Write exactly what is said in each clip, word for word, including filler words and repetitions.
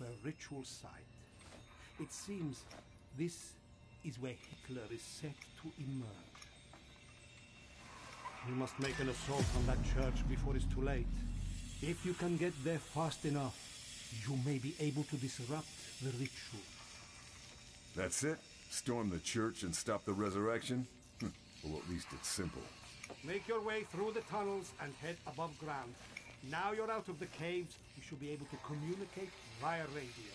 to a ritual site. It seems this is where Hitler is set to emerge. We must make an assault on that church before it's too late. If you can get there fast enough, you may be able to disrupt the ritual. That's it? Storm the church and stop the resurrection? Well, at least it's simple. Make your way through the tunnels and head above ground. Now you're out of the caves, you should be able to communicate via radio.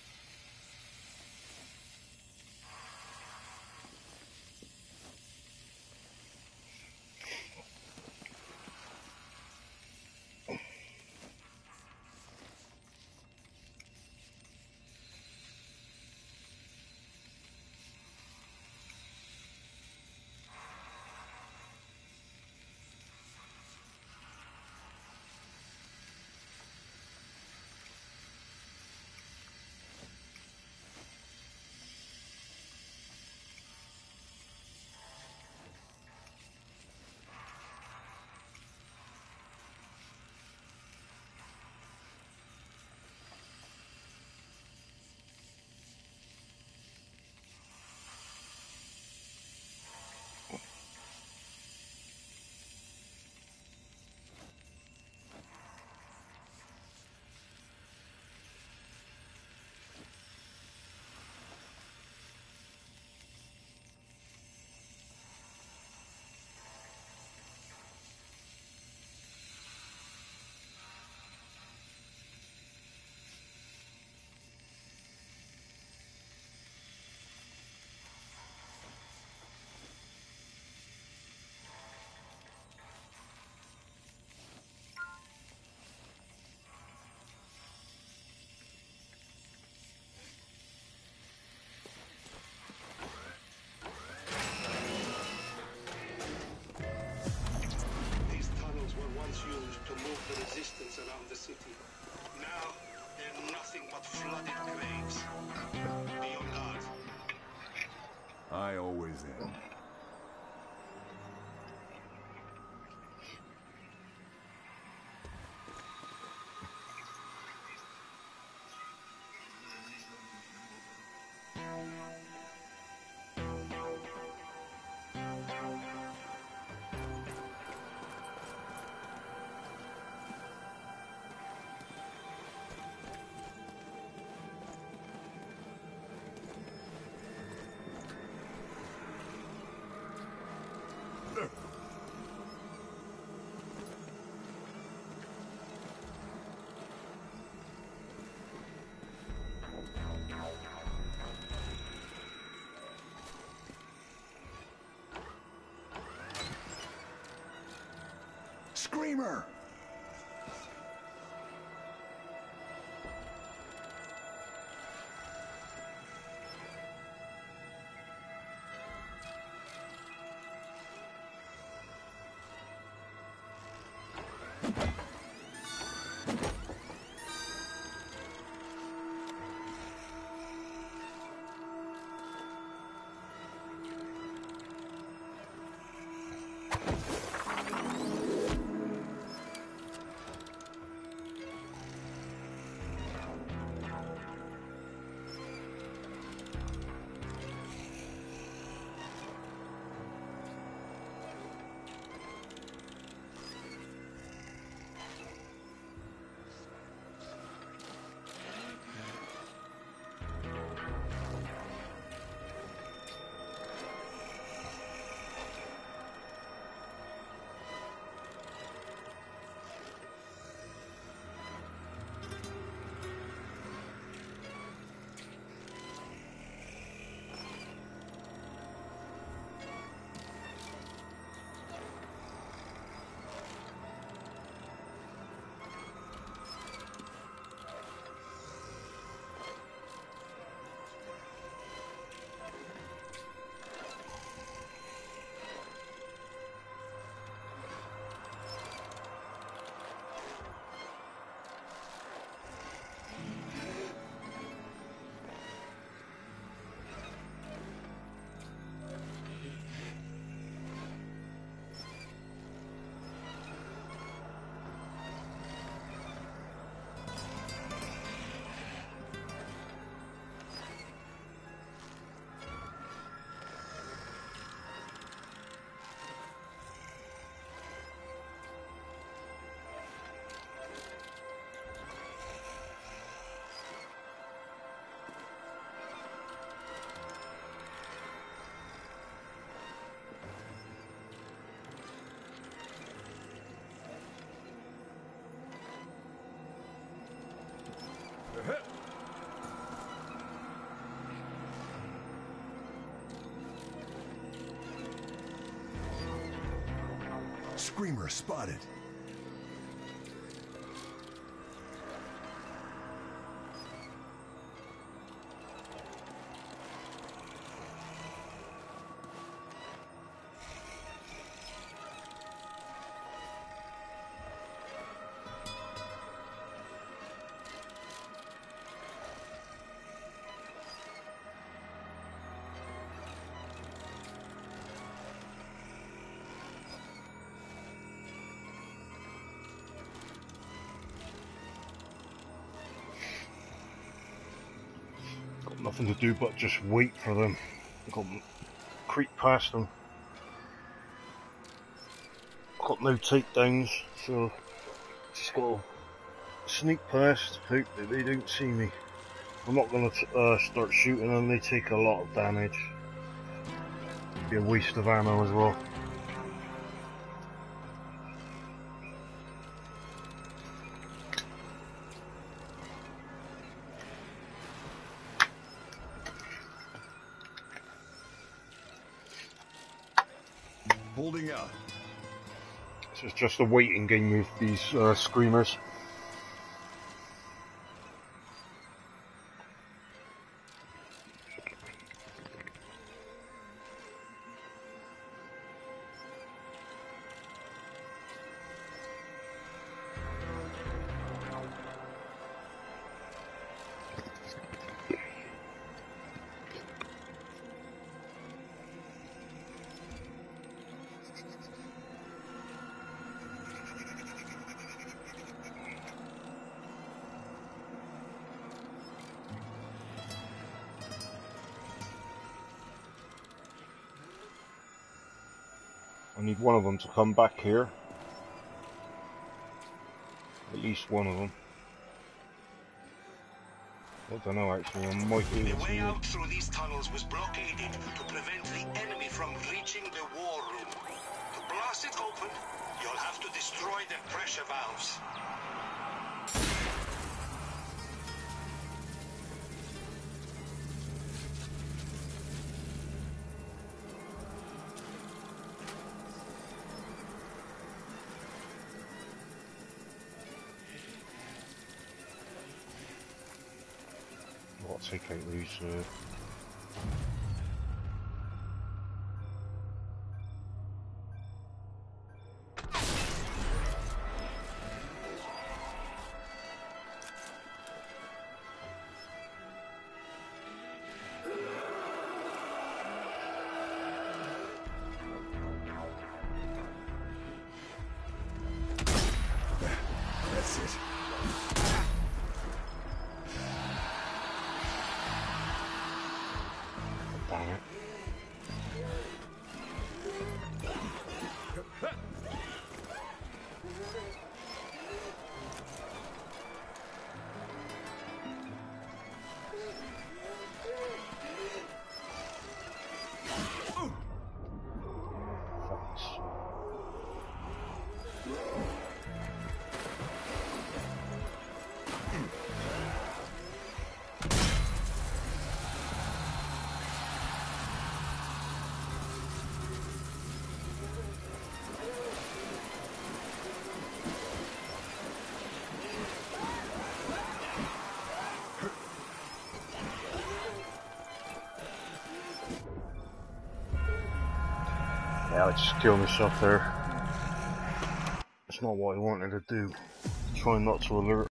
Around the city. Now, they're nothing but flooded graves. Be on guard. I always am. Screamer! Screamer spotted. Nothing to do but just wait for them. Got creep past them. Got no takedowns, so just gotta sneak past, hope that they don't see me. I'm not gonna t uh, start shooting them, they take a lot of damage. It'd be a waste of ammo as well. Holding out. So it's just a waiting game with these uh, screamers. I need one of them to come back here. At least one of them. I don't know actually, I might be able to. The way out through these tunnels was blockaded to prevent the enemy from reaching the war room. To blast it open, you'll have to destroy the pressure valves. I'll take out these. Uh... That's it. Damn it. Yeah, I just killed myself there. It's not what I wanted to do. Trying not to alert.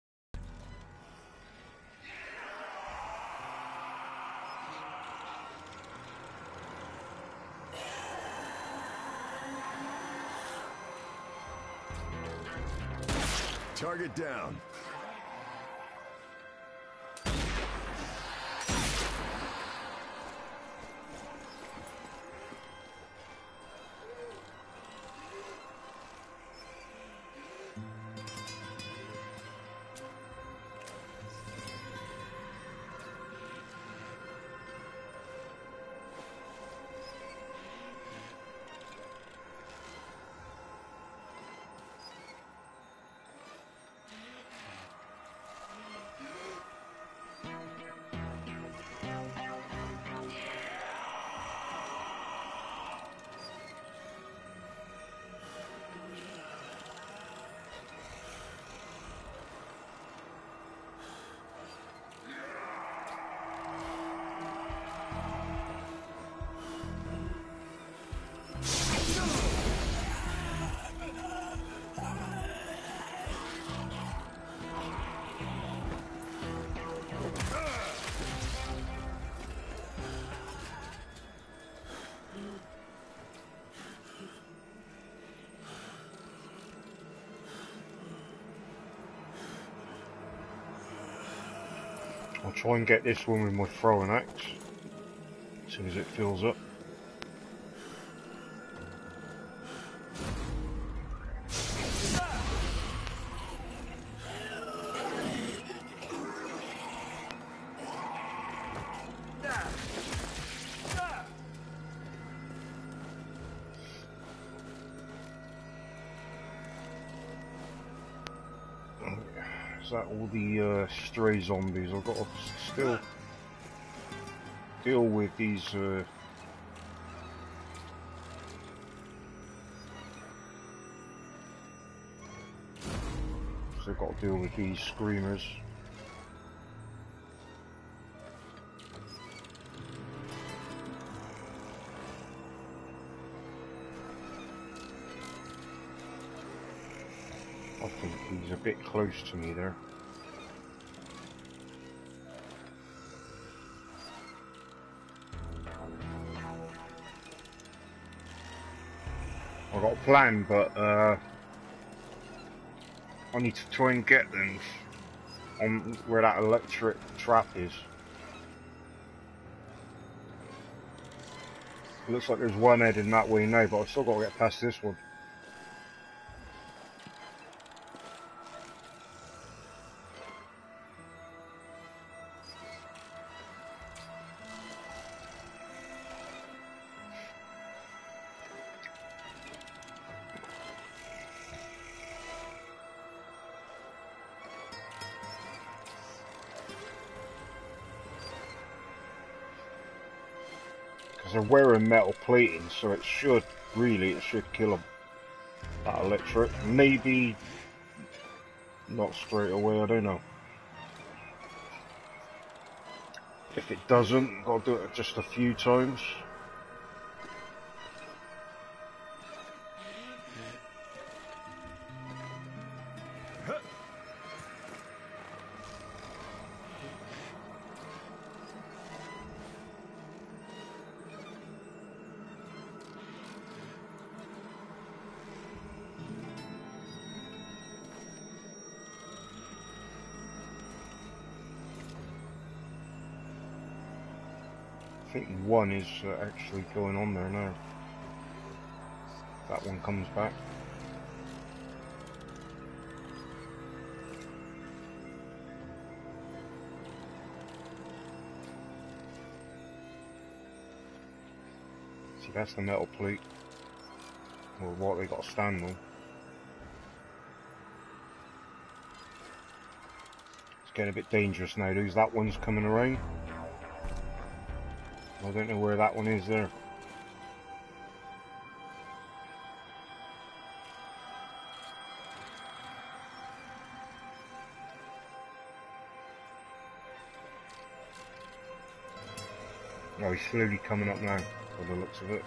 Target down. I'll try and get this one with my throwing axe as soon as it fills up. Is that all the uh, stray zombies? I've got to still deal with these uh, so I've got to deal with these screamers. I think he's a bit close to me there. I've got a plan, but uh, I need to try and get them on where that electric trap is. It looks like there's one heading that way now, but I've still got to get past this one. They're wearing metal plating, so it should, really, it should kill them. That electric. Maybe not straight away, I don't know. If it doesn't, I've got to do it just a few times. I think one is uh, actually going on there now. That one comes back. See, that's the metal plate. Or what they got to stand on. It's getting a bit dangerous now, because that one's coming around. I don't know where that one is there. No, he's slowly coming up now, by the looks of it.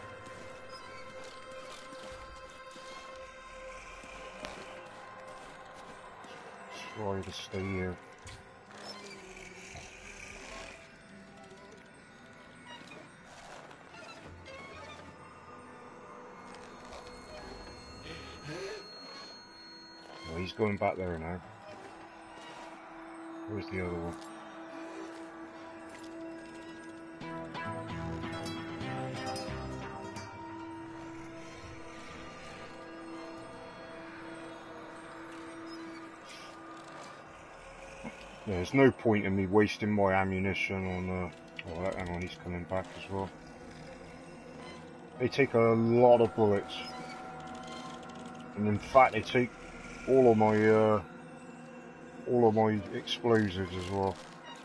Try to stay here. He's going back there now. Where's the other one? Yeah, there's no point in me wasting my ammunition on uh oh, hang on, he's coming back as well. They take a lot of bullets. And in fact they take all of my uh, all of my explosives as well.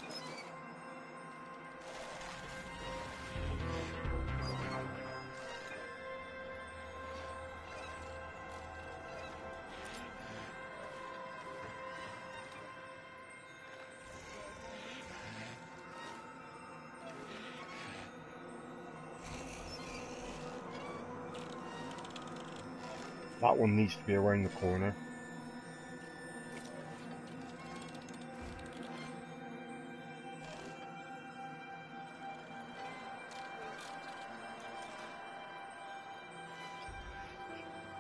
That one needs to be around the corner.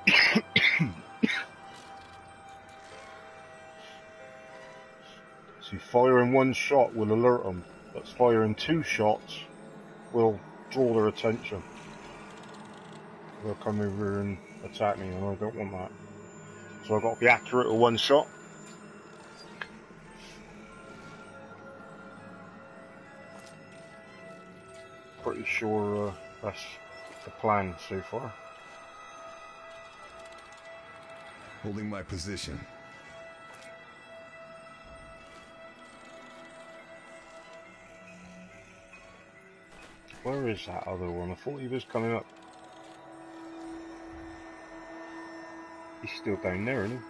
See, firing one shot will alert them, but firing two shots will draw their attention. They'll come over and attack me, and I don't want that. So I've got to be accurate with one shot. Pretty sure uh, that's the plan so far. Holding my position. Where is that other one? I thought he was coming up. He's still down there, isn't he?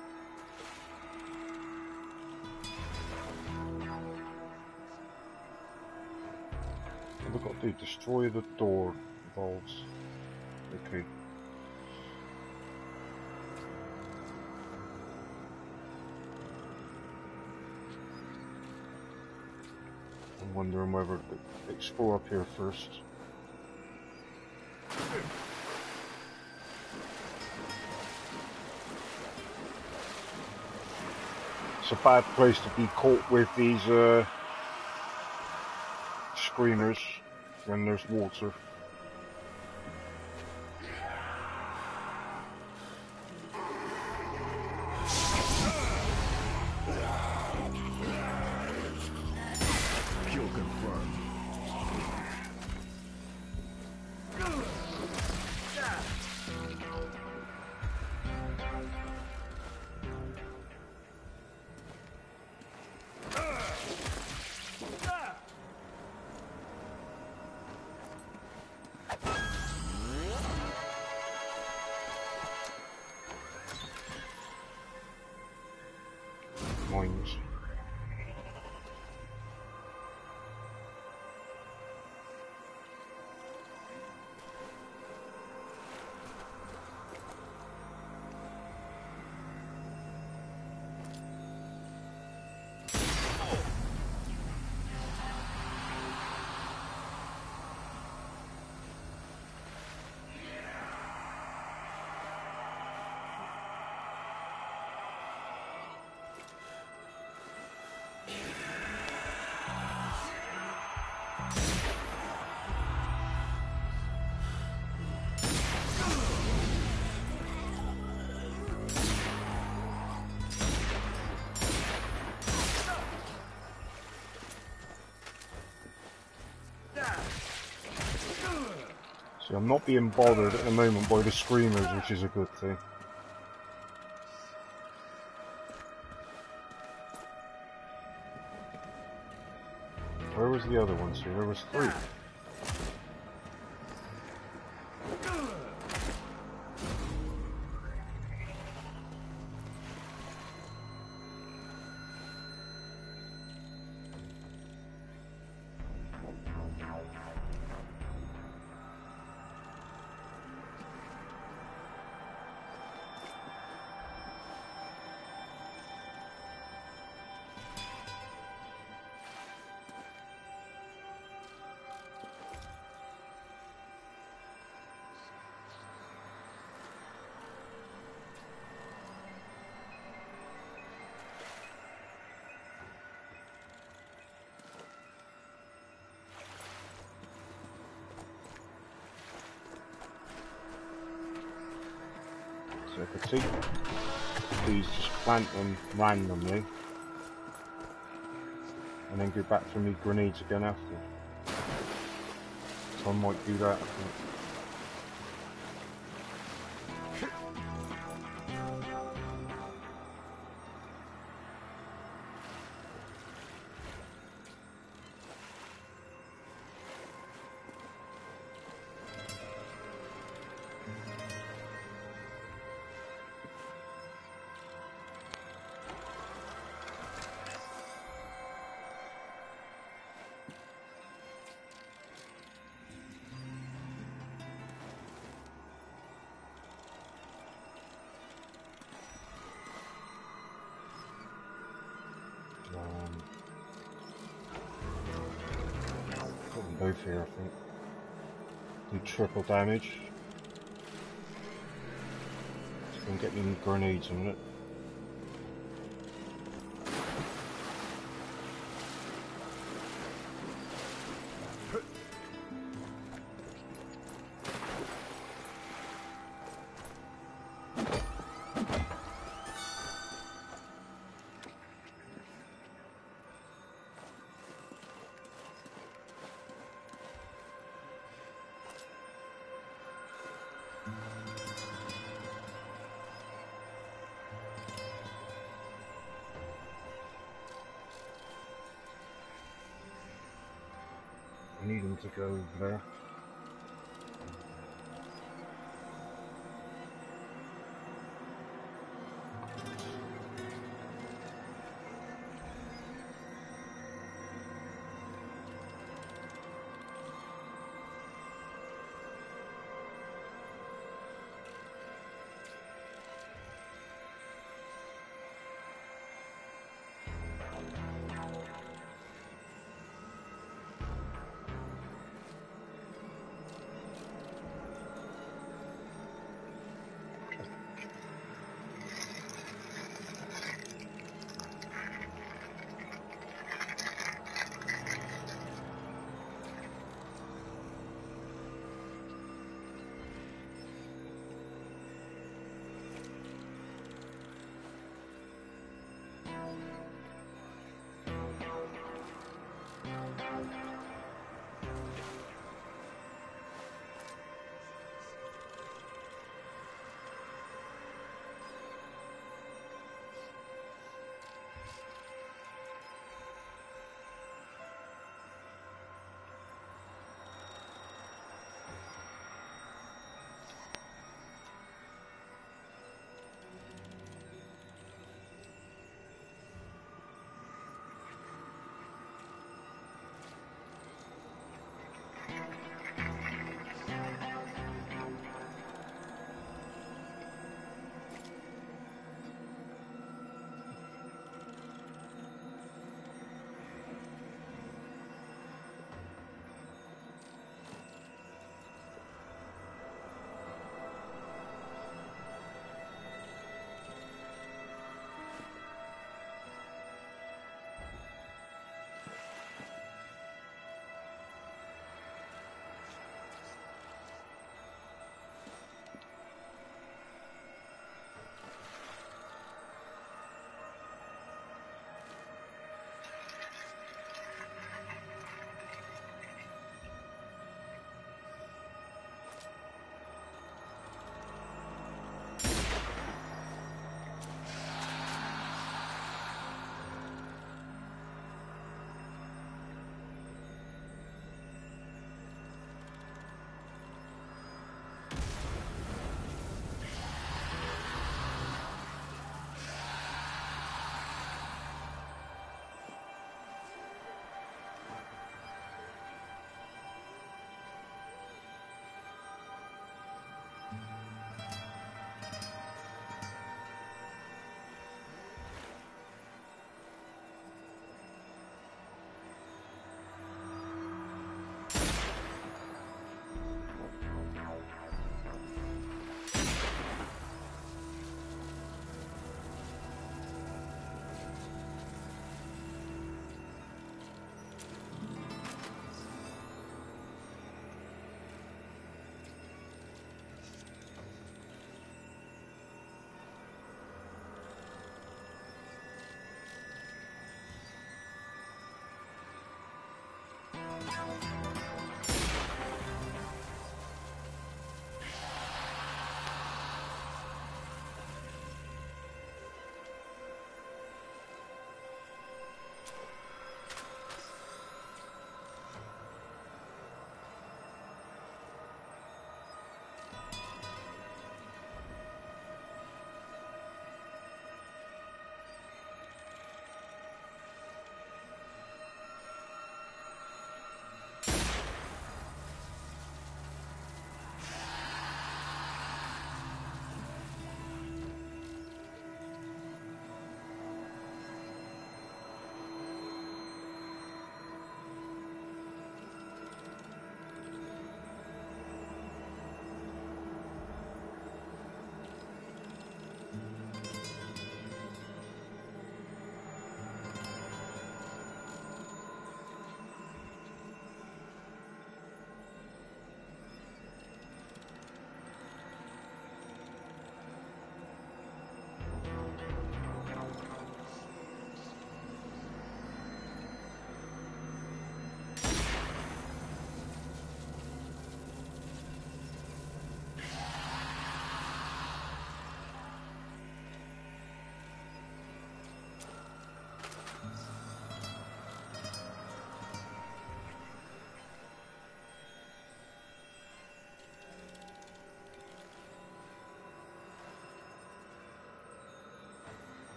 What have I got to do? Destroy the door valves. Okay. I'm wondering whether to explore up here first. It's a bad place to be caught with these uh, screamers when there's water. Kill confirmed. Mines. See, I'm not being bothered at the moment by the screamers, which is a good thing. Where was the other one? See, there was three. So I could take these, just plant them randomly, and then go back for me grenades again after. So I might do that, I think. Both here, I think. Do triple damage. It's gonna get me grenades in it. I need him to go over there.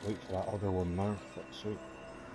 Wait for that other one now, for fuck's sake.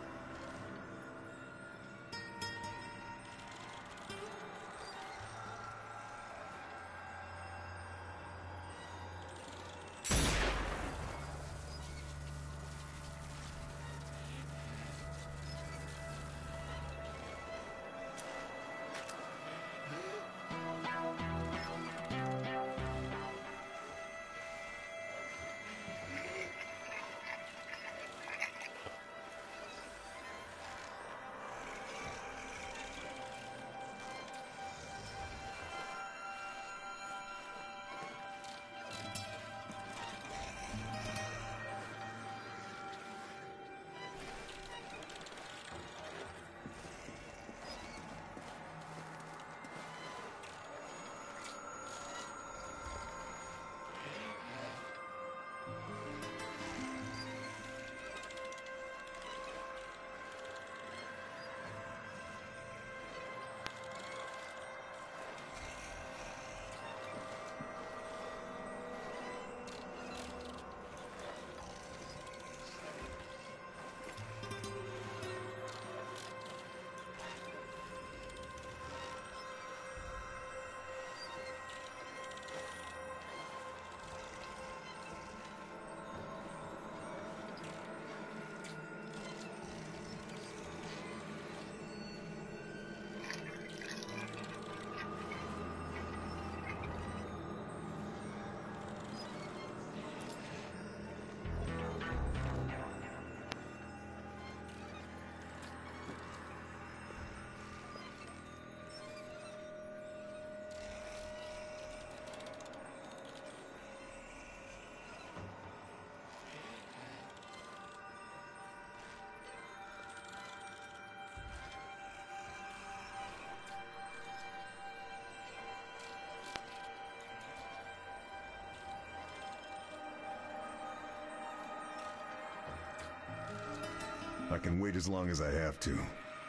I can wait as long as I have to.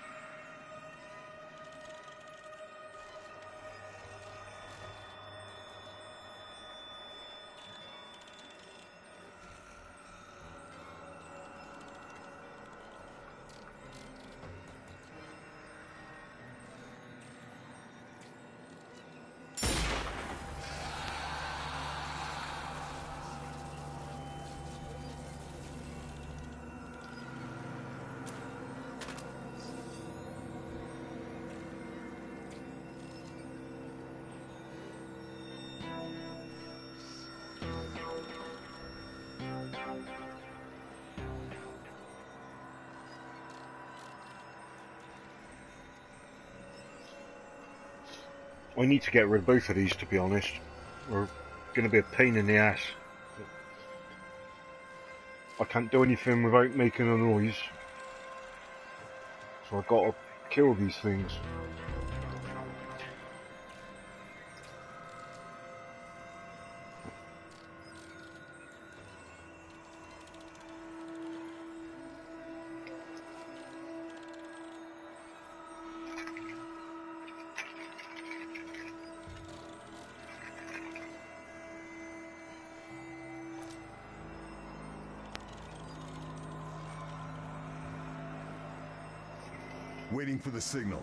I need to get rid of both of these, to be honest. They're going to be a pain in the ass. I can't do anything without making a noise. So I've got to kill these things. Waiting for the signal.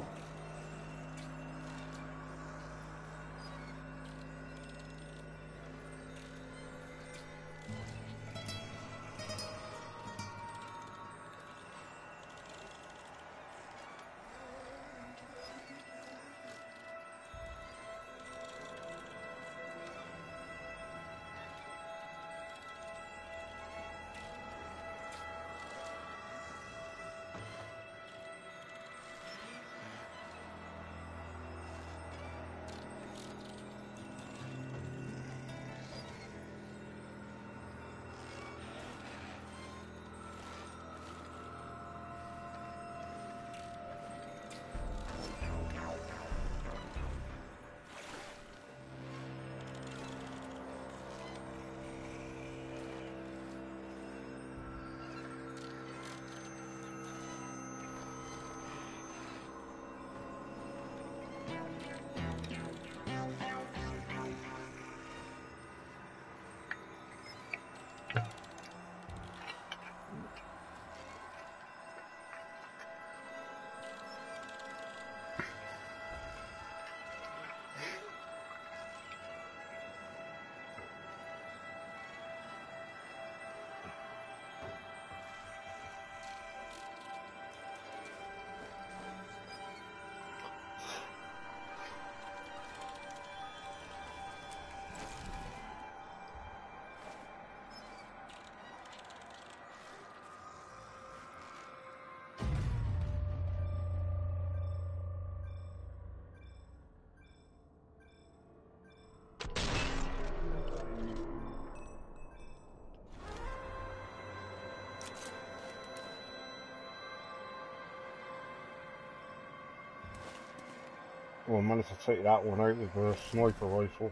Well, I managed to take that one out with a sniper rifle.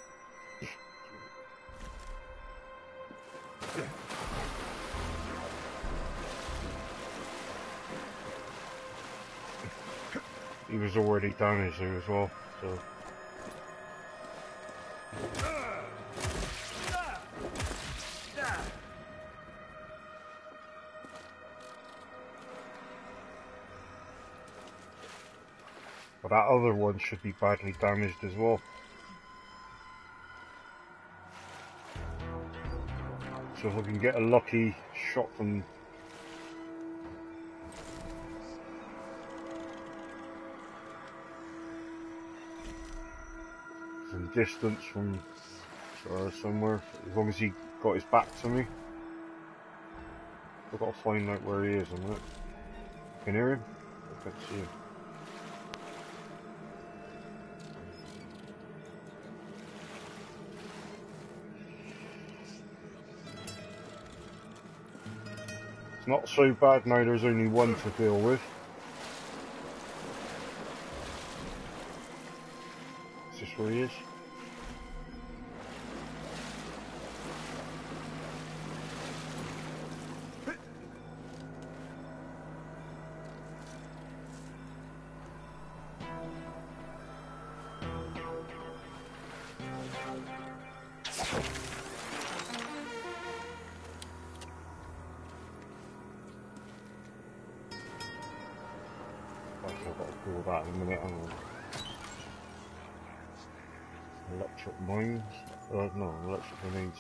He was already damaged there as well, so. But that other one should be badly damaged as well. So if I can get a lucky shot from from distance from uh, somewhere, as long as he got his back to me. I've got to find out where he is a minute. Can you hear him? I can't see him. It's not so bad now, there's only one to deal with. Is this where he is? I've got to do that in a minute. Hang on. Electric mines? Uh, no, electric grenades.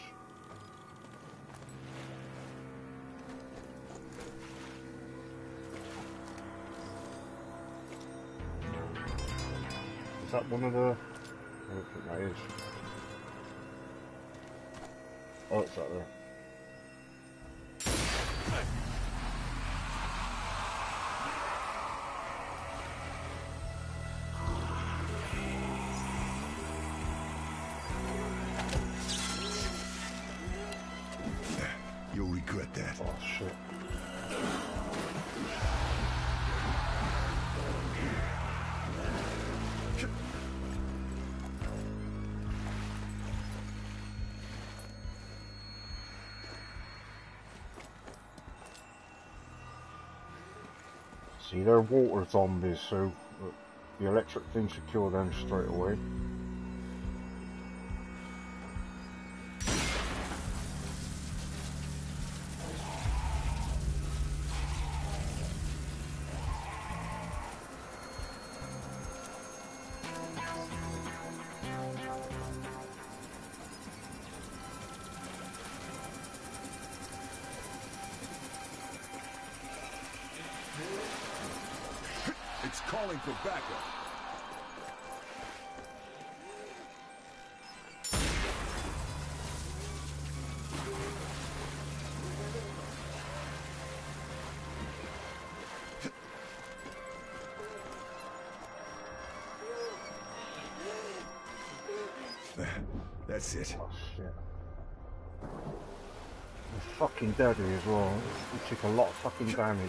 Is that one of the... I don't think that is. Oh, it's that there. You'll regret that. Oh shit. See, they're water zombies, so the electric thing should kill them straight away. It's calling for backup. That's it. Oh shit. It's fucking deadly as well. You took a lot of fucking damage.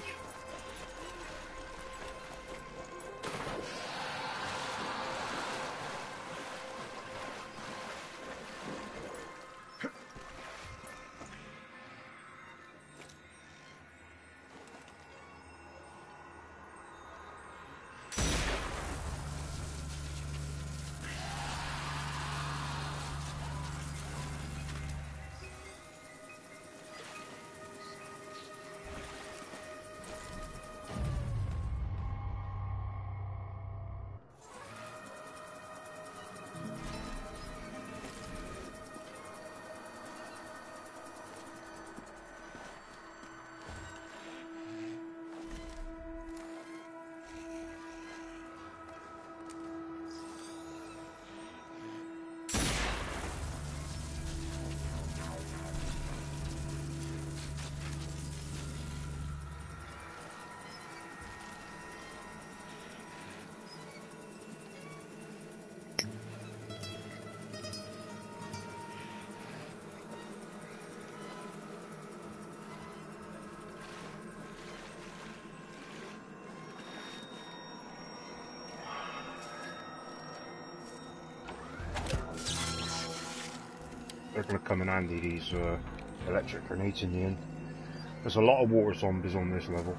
they're going to come in handy, these uh, electric grenades in the end. There's a lot of water zombies on this level.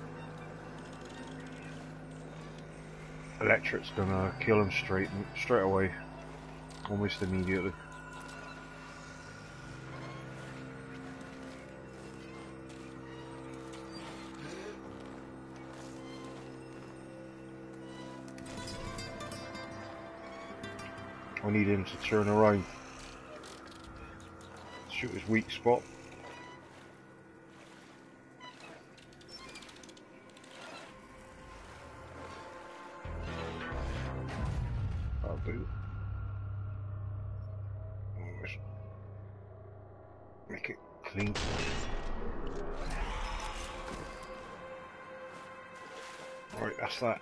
Electric's going to kill them straight, straight away, almost immediately. I need him to turn around. Shoot his weak spot. That'll do. Almost make it clean. Right, that's that.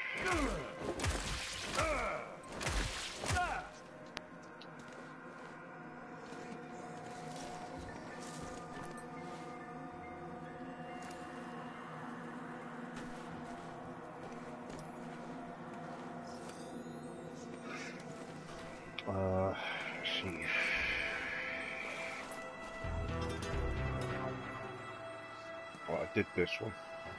Uh, let's see. Well, I did this one.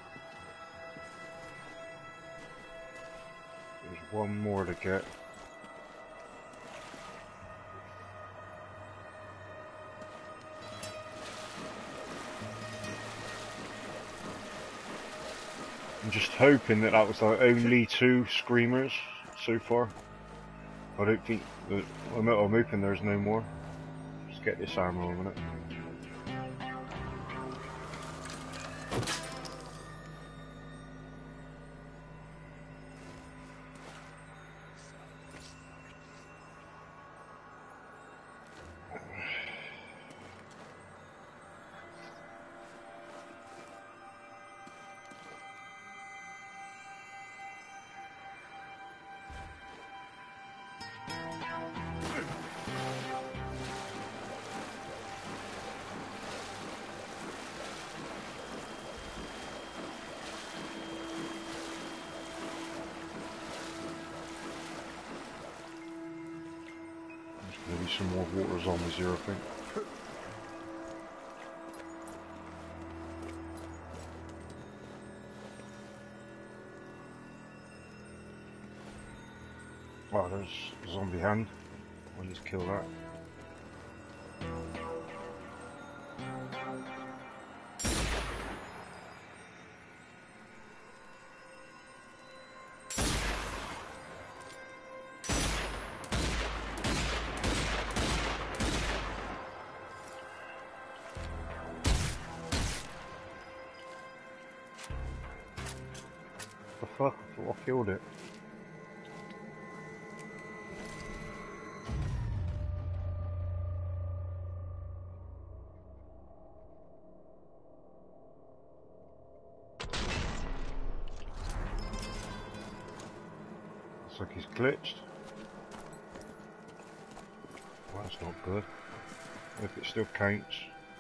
There's one more to get. I'm just hoping that that was the only two screamers so far. I don't think that I'm, I'm hoping there's no more. Just get this armor a minute. Maybe some more water zombies here, I think. Wow, there's a zombie hand. I'll just kill that. The fuck? I thought I killed it. Looks like he's glitched. Well, that's not good. If it still counts.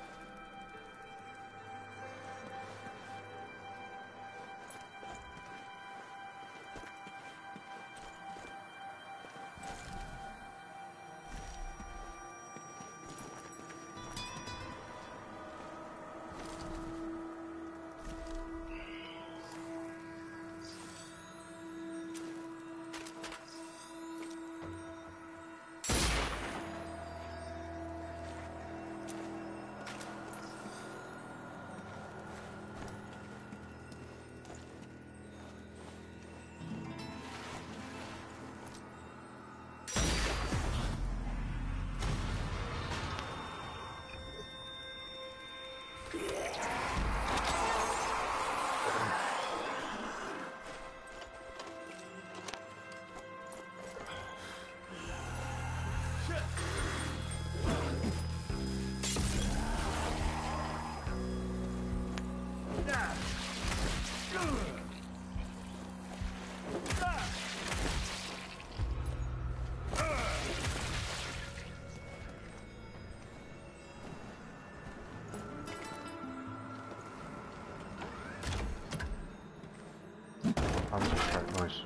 That's just quite nice.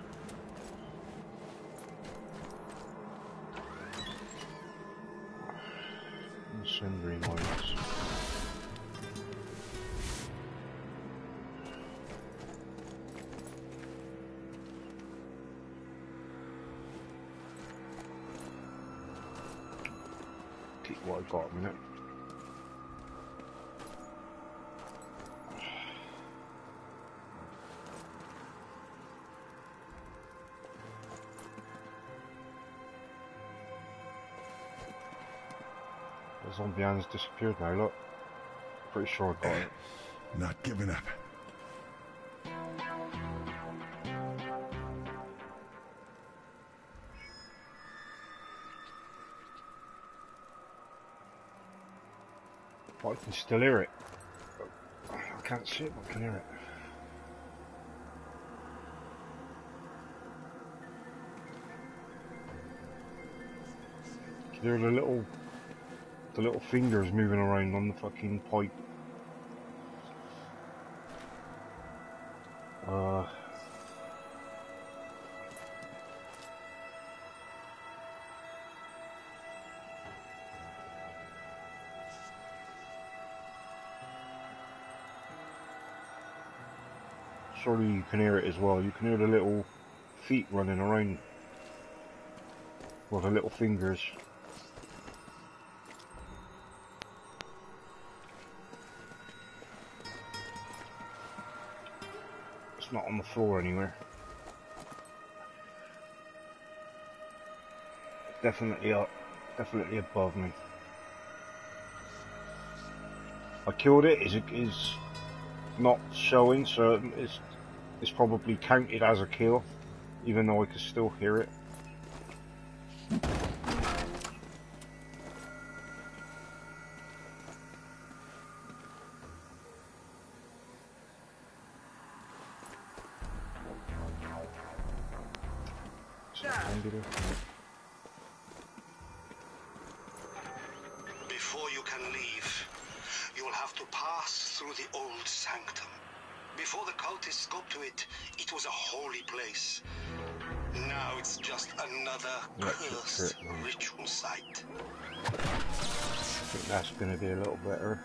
incendiary mines. Keep what I got a minute. The zombie hand's disappeared now, look. Pretty sure I got it. Not giving up. But I can still hear it. I can't see it, but I can hear it. You can hear the little, the little fingers moving around on the fucking pipe. Uh. Surely you can hear it as well. You can hear the little feet running around. Or the little fingers. It's not on the floor anywhere. Definitely up. Definitely above me. I killed it. Is it is not showing, so it's it's probably counted as a kill, even though I can still hear it. Before you can leave, you will have to pass through the old sanctum. Before the cultists got to it, it was a holy place. Now it's just another cursed ritual site. I think that's going to be a little better.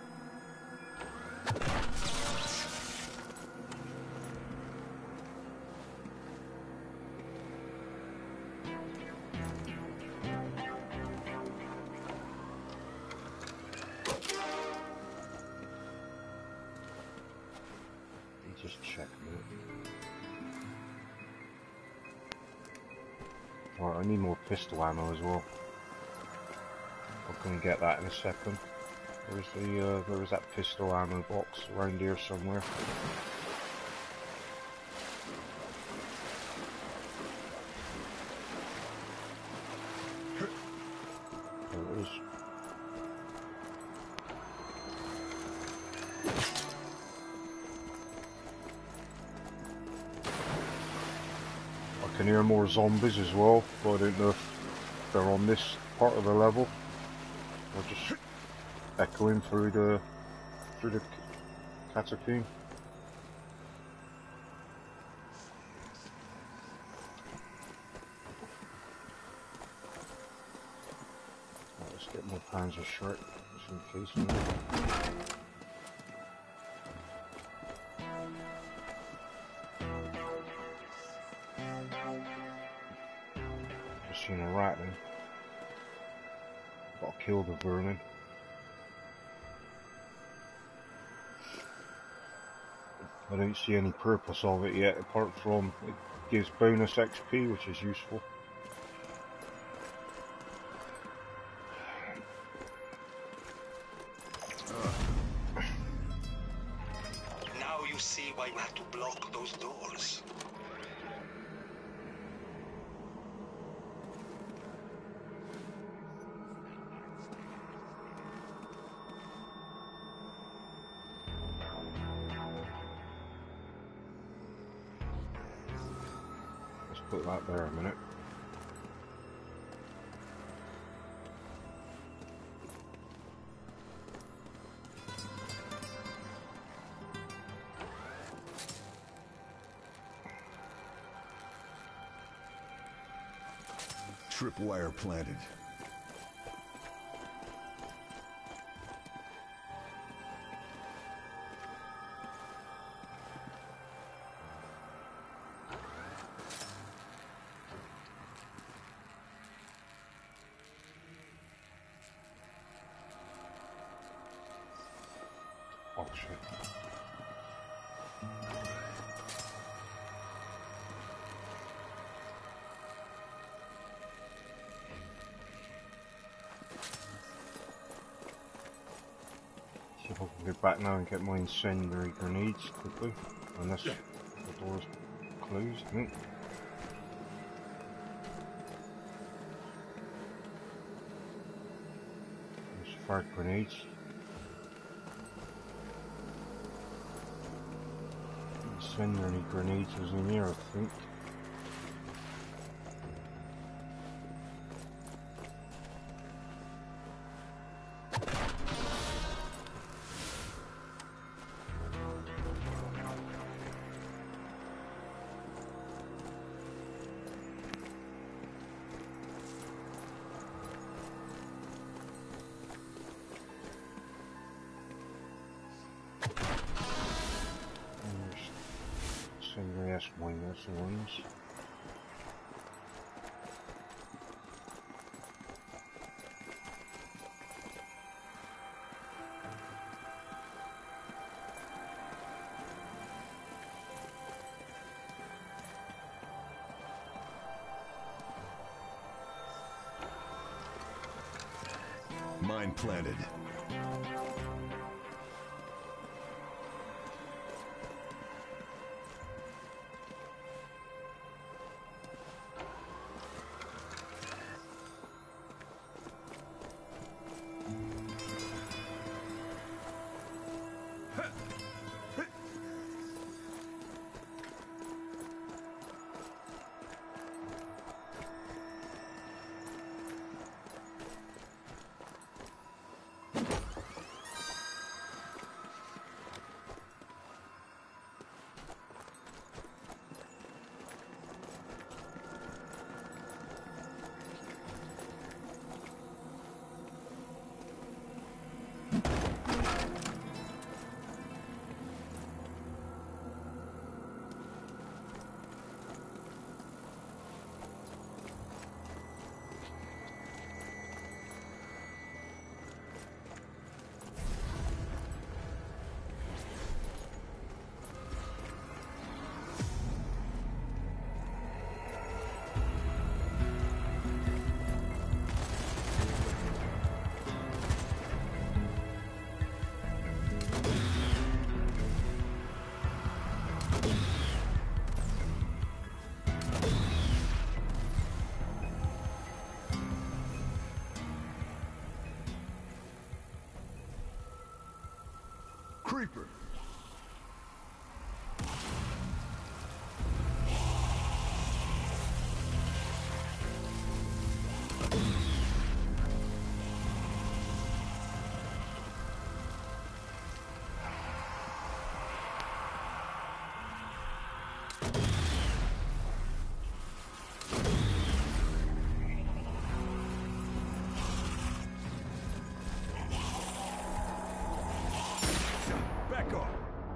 Just check it. Alright, I need more pistol ammo as well. I'm gonna get that in a second. Where's the uh, where is that pistol ammo box? Around here somewhere. There it is. I can hear more zombies as well, but I don't know if they're on this part of the level. Or just echoing through the through the catacomb. Right, let's get more Panzer shirt just in case. You know. Just seen a rat then. Gotta kill the vermin. I don't see any purpose of it yet, apart from it gives bonus X P, which is useful. Now you see why you had to block those doors. Put that there a minute. Tripwire planted. Go back now and get my incendiary grenades quickly. Unless the door's closed, I think. There's fire grenades. Incendiary grenades is in here, I think. Yes, minus ones. Mine planted. Creeper. Back off.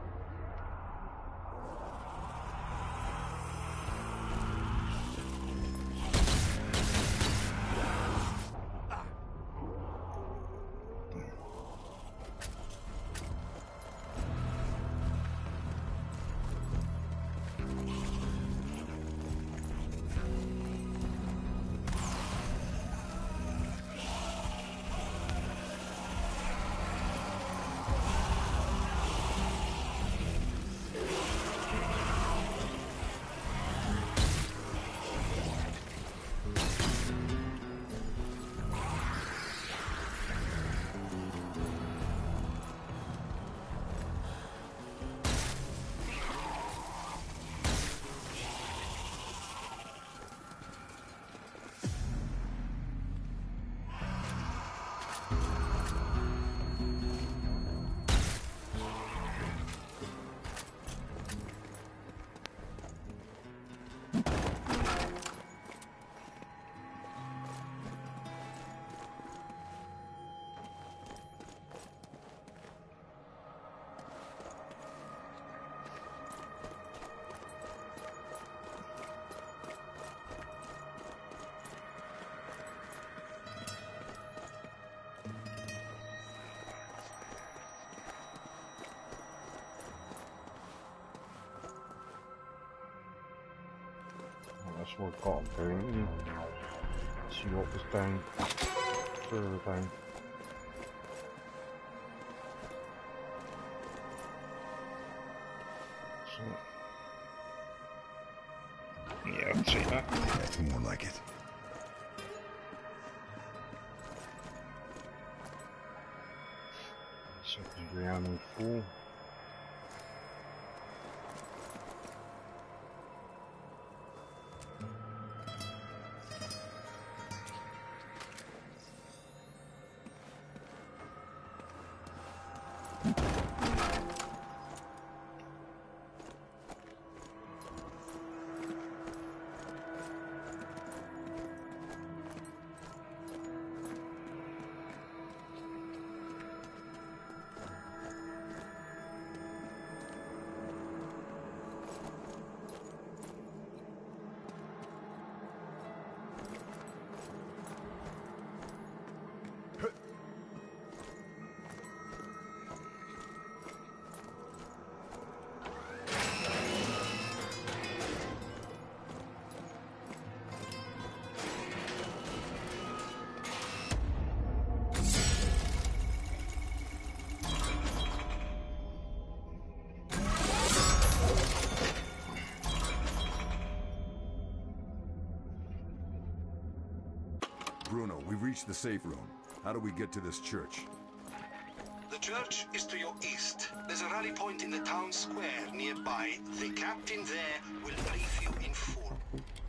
That's what I've got going. See what was down further down. That's more like it. Secondary ammo full. Bruno, we've reached the safe room. How do we get to this church? The church is to your east. There's a rally point in the town square nearby. The captain there will brief you in full.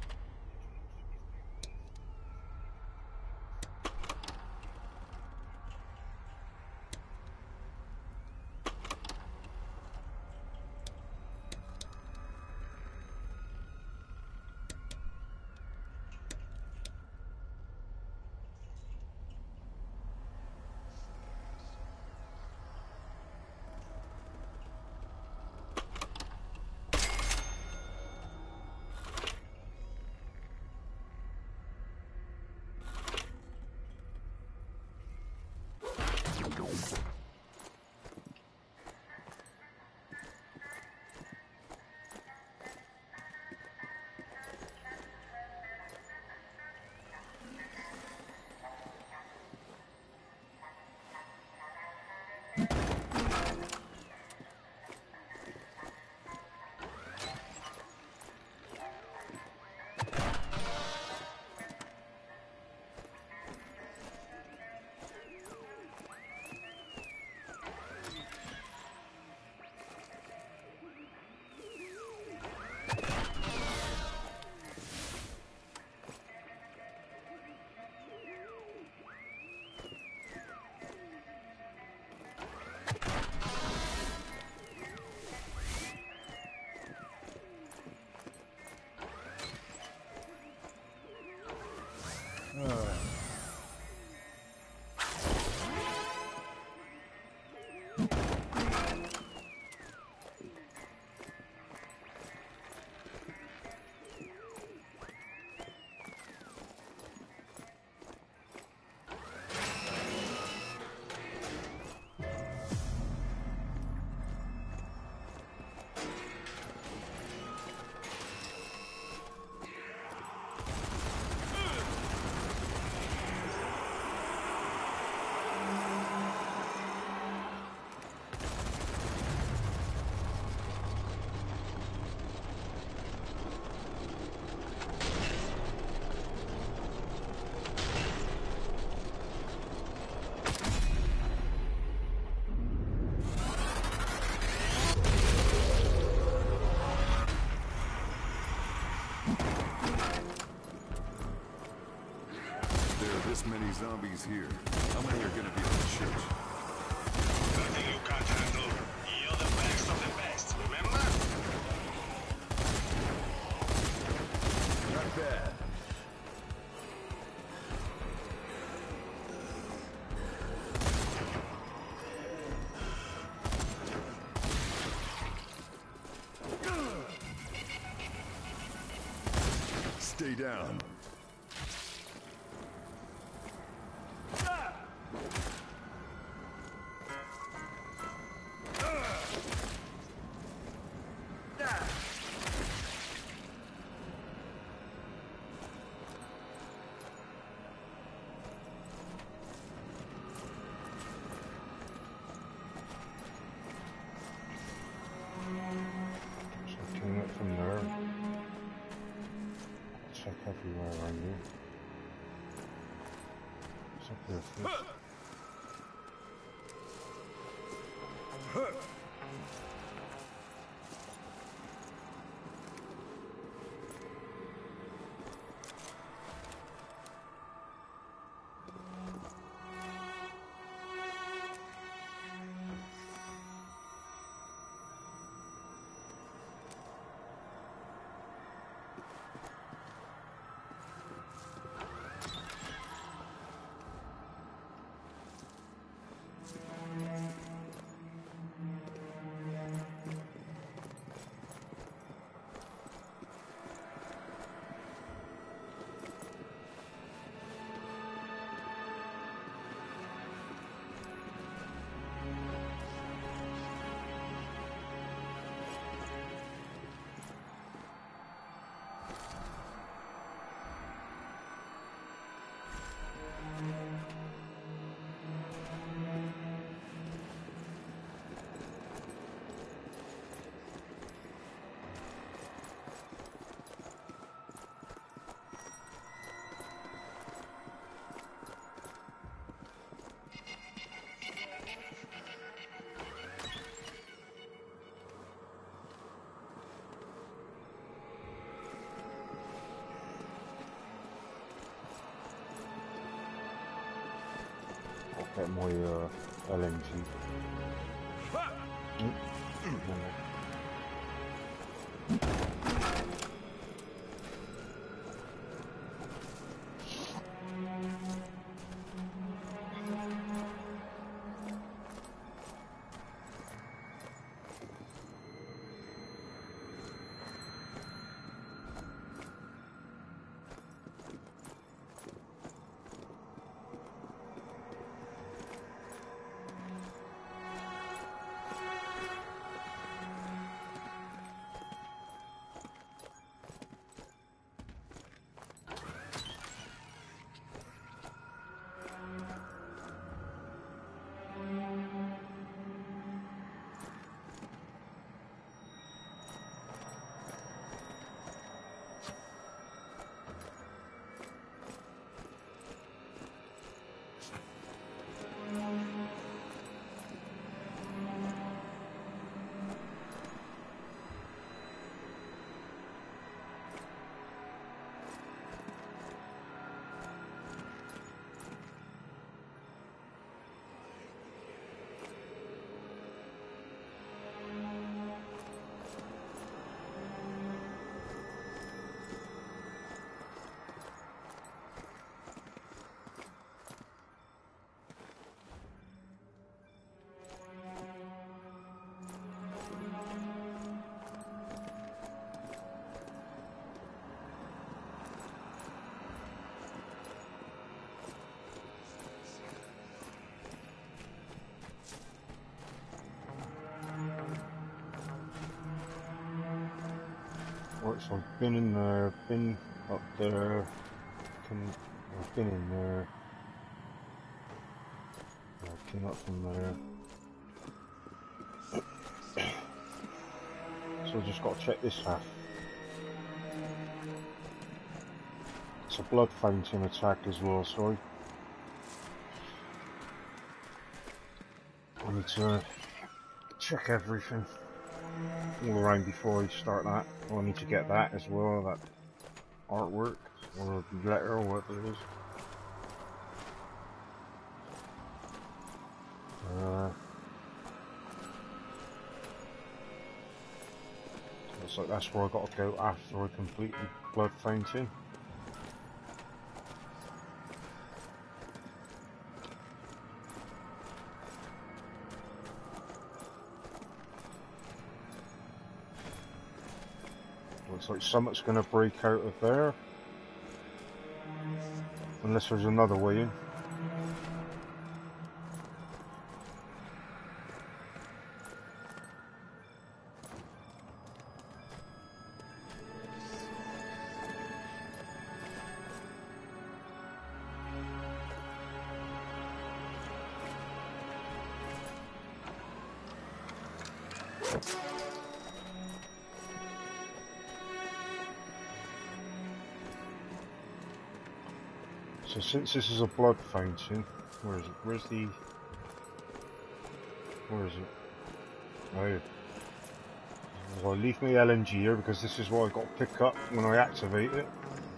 Many zombies here. How many are gonna be in the church? Nothing you can't handle. You're the best of the best, remember? Not bad. Stay down. everywhere around here. It's up here first. Get my uh, L M G. Mm. Right, so I've been in there, been up there, can, I've been in there, I came up from there. So I just got to check this half. It's a blood fountain attack as well, sorry. I need to check everything all around before I start that. I need to get that as well, that artwork, or letter, or whatever it is. Uh, looks like that's where I got to go after I complete the blood fountain. Looks like something's going to break out of there. Unless there's another way in. So since this is a blood fountain, where is it? Where's the... Where is it? Oh. So I leave my L M G here because this is what I got to pick up when I activate it.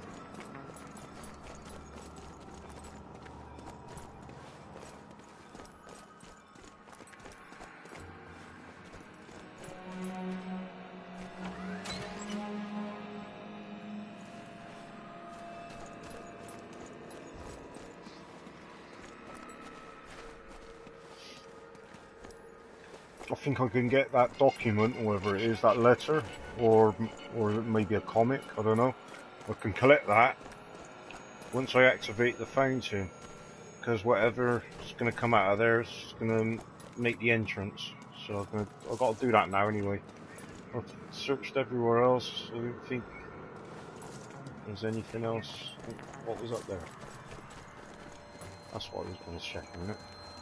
I think I can get that document, or whatever it is, that letter, or or maybe a comic, I don't know. I can collect that once I activate the fountain, because whatever is going to come out of there is going to make the entrance. So I've, gonna, I've got to do that now anyway. I've searched everywhere else. I don't think there's anything else. What was up there? That's what I was going to check, isn't it?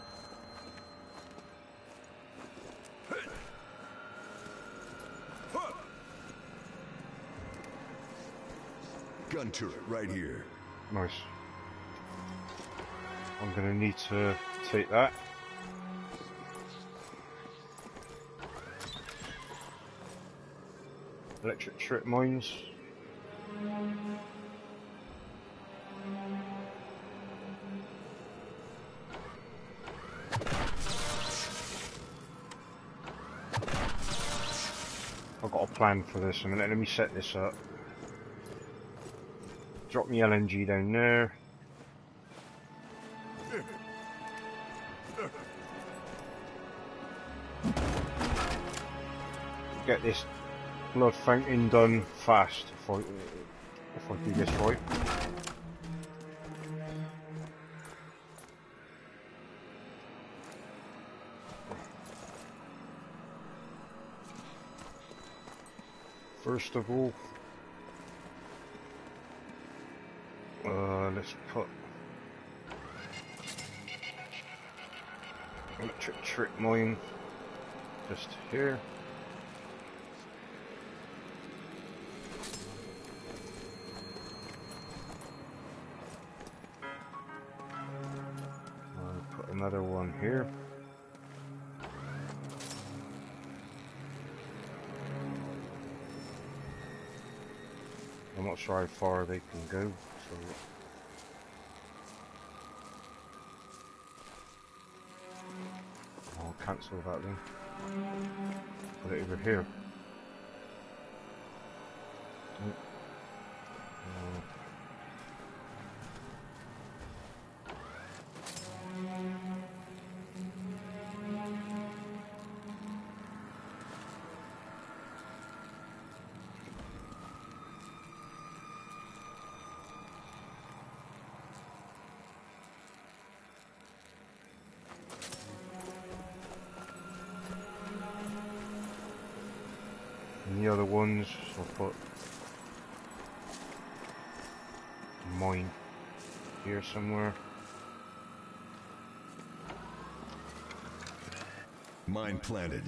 Gun turret right here. Nice. I'm gonna need to take that. Electric trip mines. I've got a plan for this a minute. Let me set this up. Drop me L M G down there. Get this blood fountain done fast if I, if I do this right. First of all, Uh, let's put electric trip mine just here. I'll put another one here. I'm not sure how far they can go. So I'll cancel that then. Put it over here. Oh. Uh. And the other ones, I'll put mine here somewhere. Mine planted.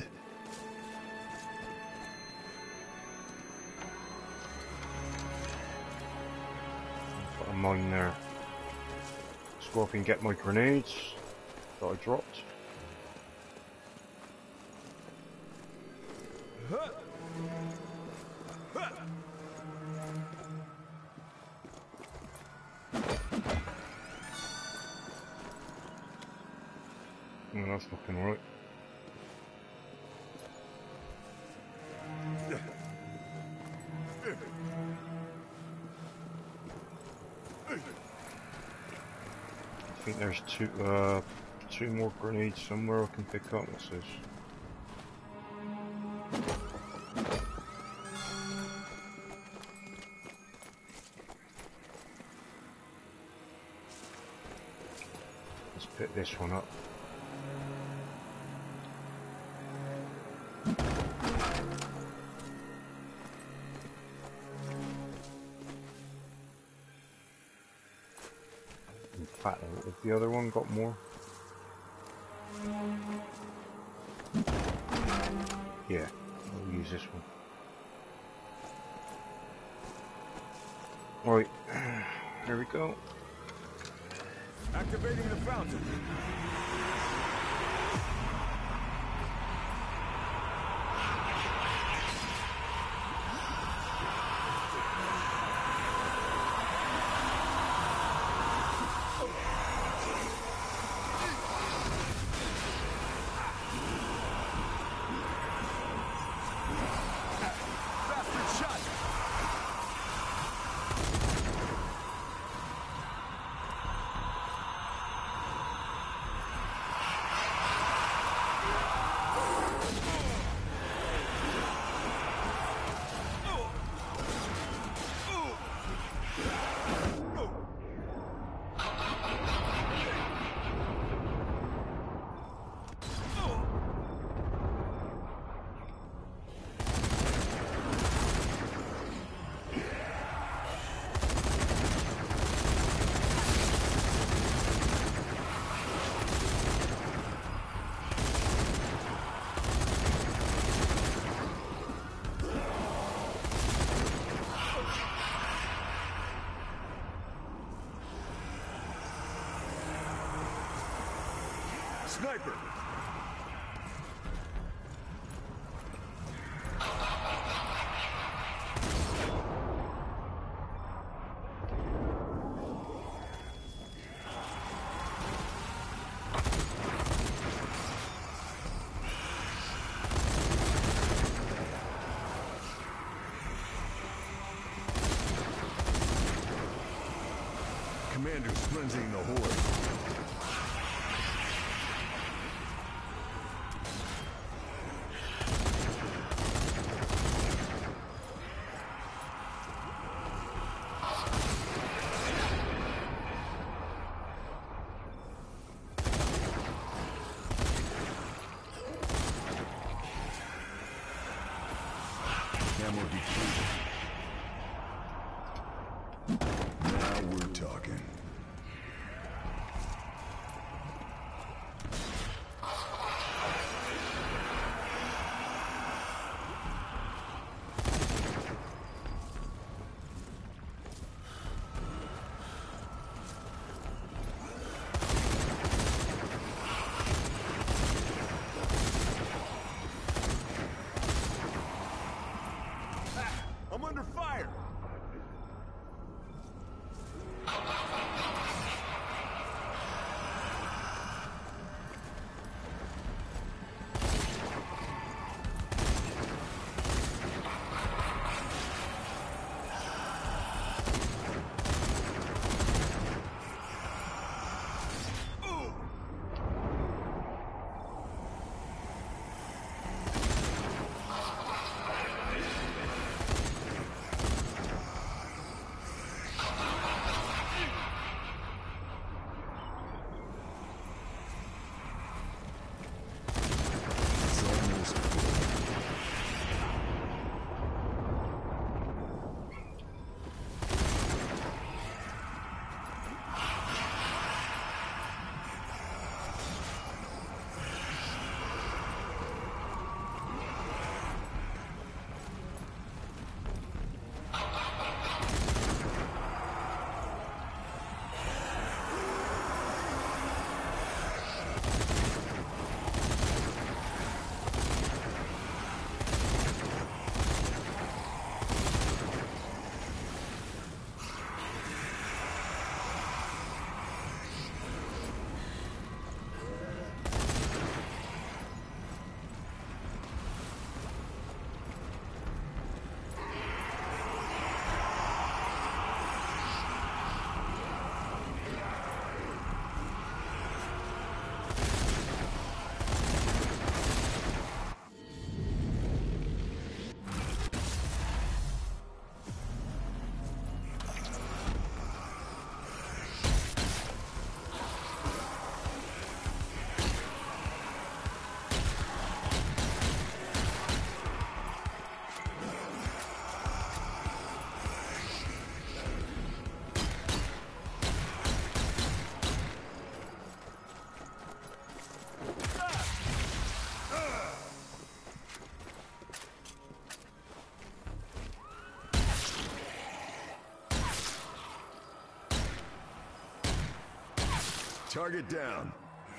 Put a mine there. Let's go up and get my grenades that I dropped. No, that's looking right. I think there's two, uh, two more grenades somewhere I can pick up. What's this? Let's pick this one up. In fact, if the other one got more. Yeah, I'll use this one. Right, here we go. Activating the fountain. Sniper! Commander's cleansing the horde. Ammo depleted. Now we're talking. I'm under fire! Target down.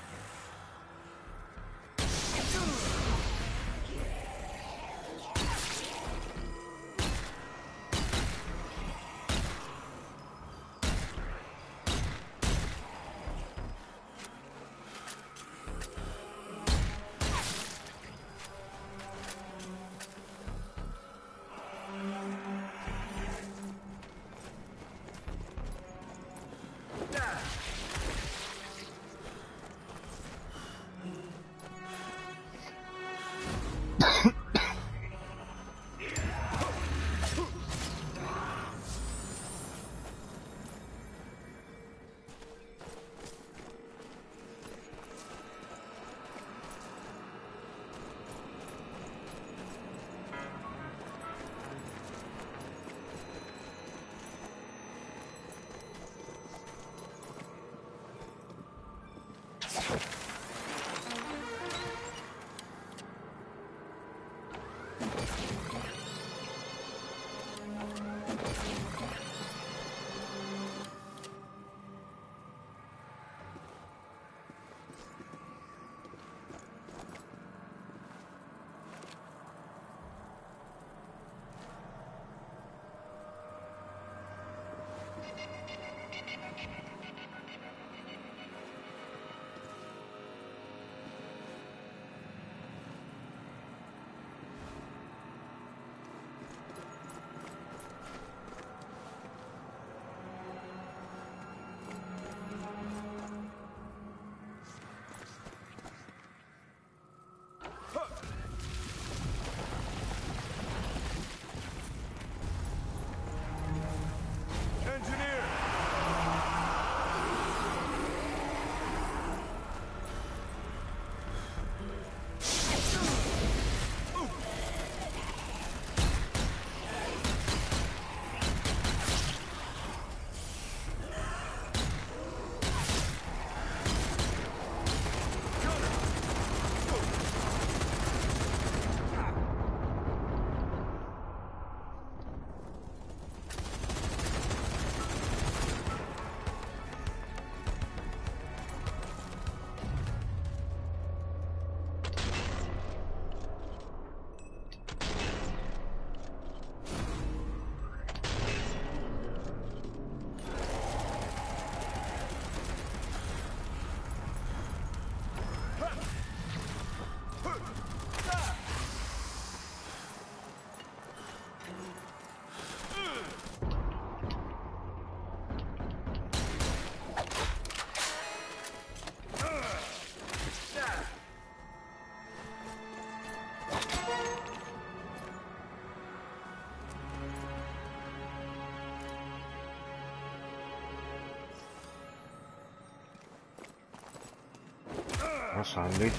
That's handy.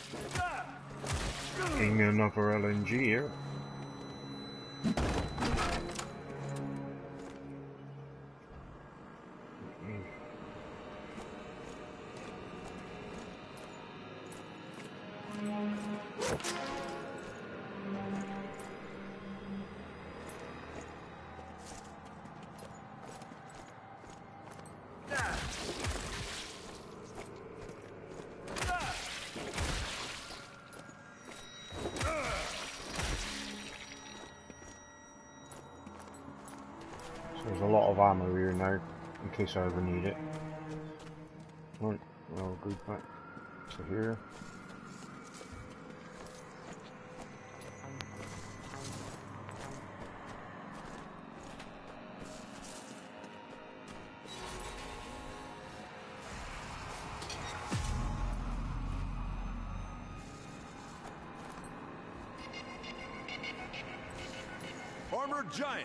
Give me another L N G here. There's a lot of ammo here now, in case I ever need it. Right, I'll go back to here. Armored giant.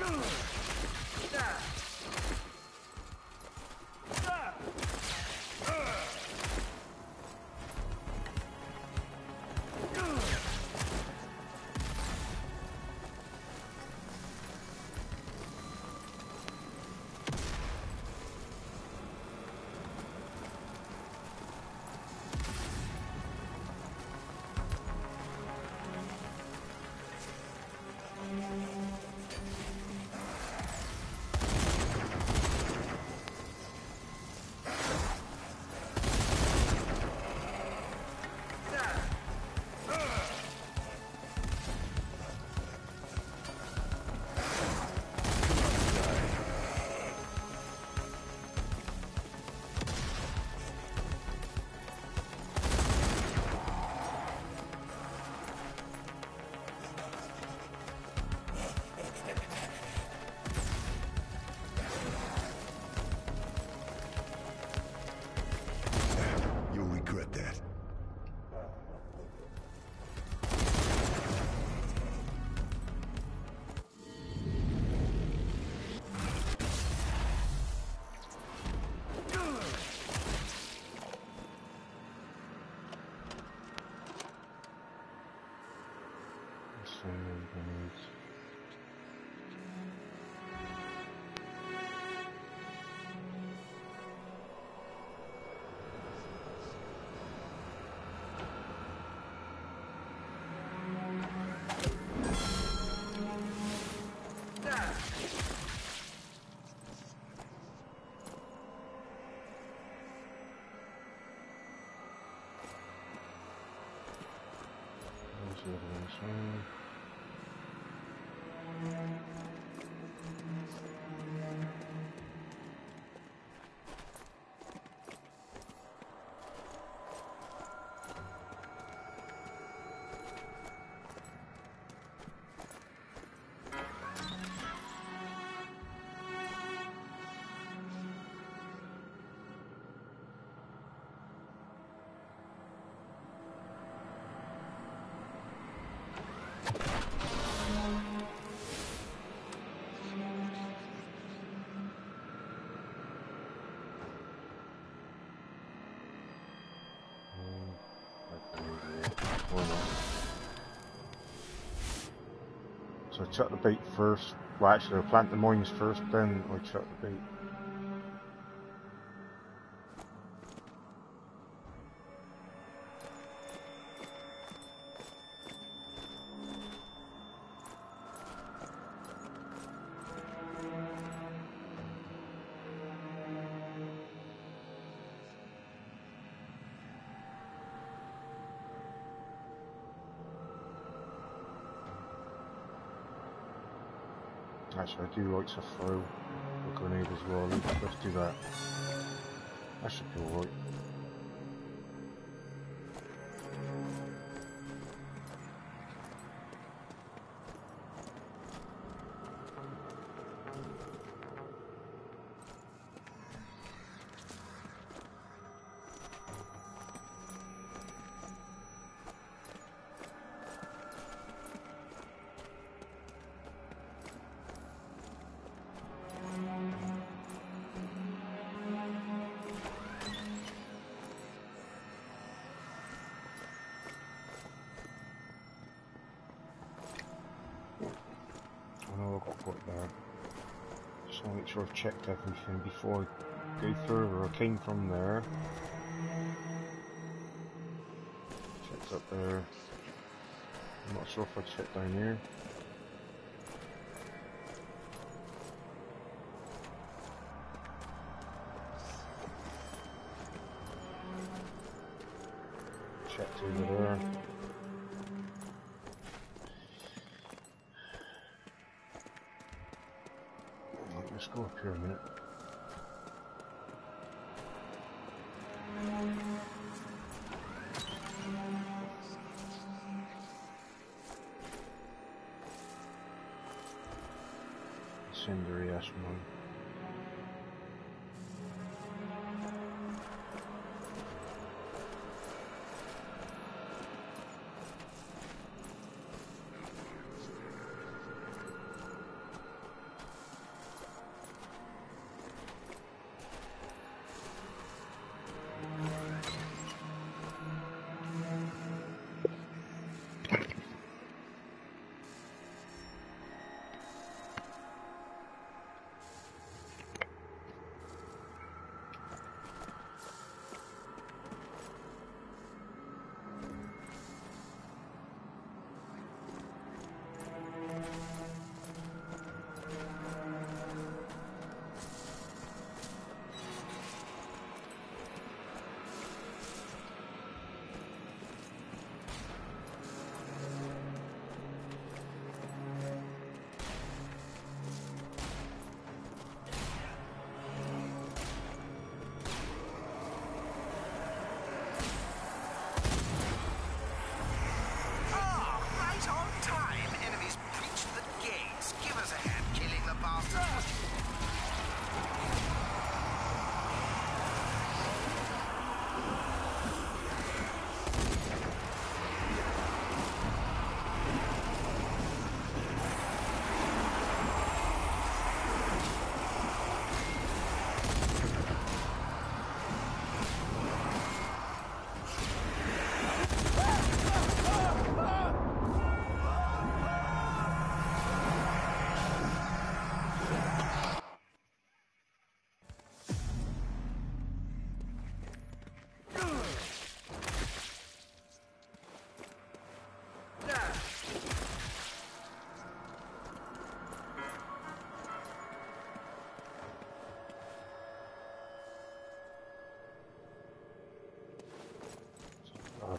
So I chuck the bait first. Well, actually, I plant the mines first, then I chuck the bait. Actually, I do like to throw a grenade as well. Let's, let's do that. That should be alright. Make sure I've checked everything before I go further. I came from there. Checked up there. I'm not sure if I checked down here. Checked over there. Let's go up here a minute. Incendiary ash mine.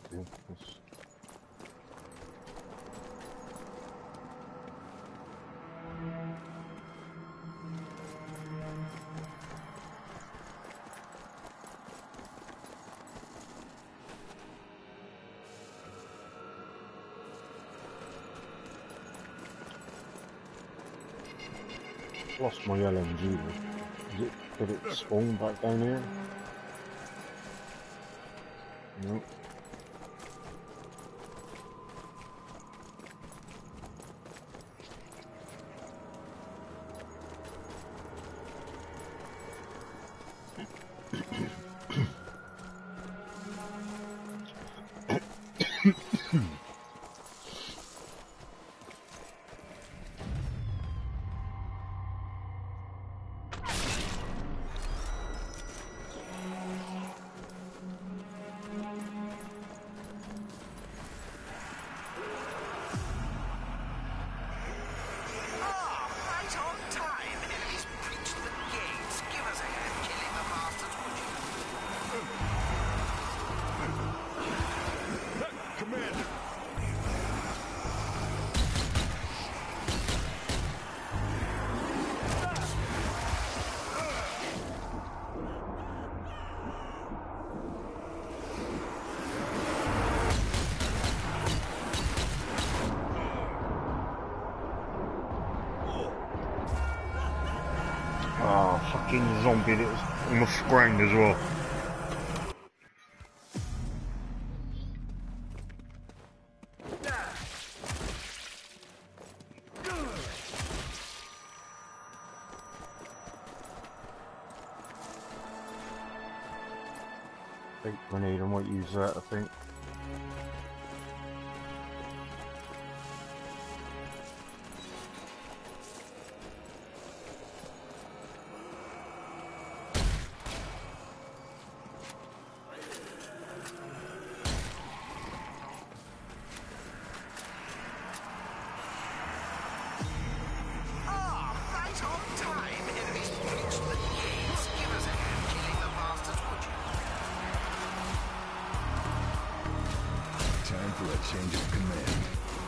do. It's... Lost my L M G. Is it, did it spawn back down here? No. Fucking zombie that was almost scrammed as well. Fake grenade, I might use that, I think. Change of command.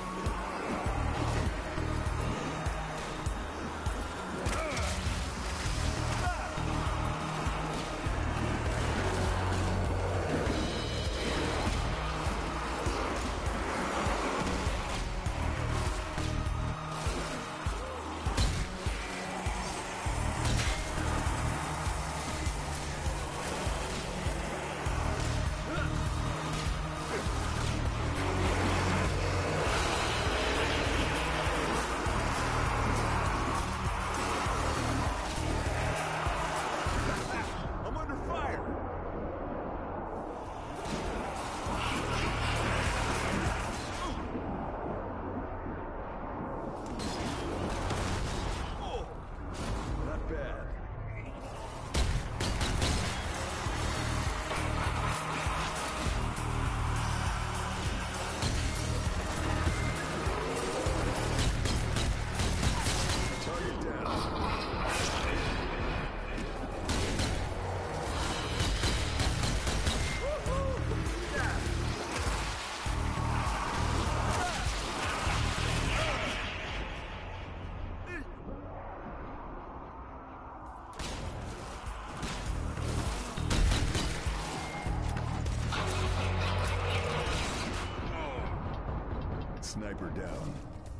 Sniper down.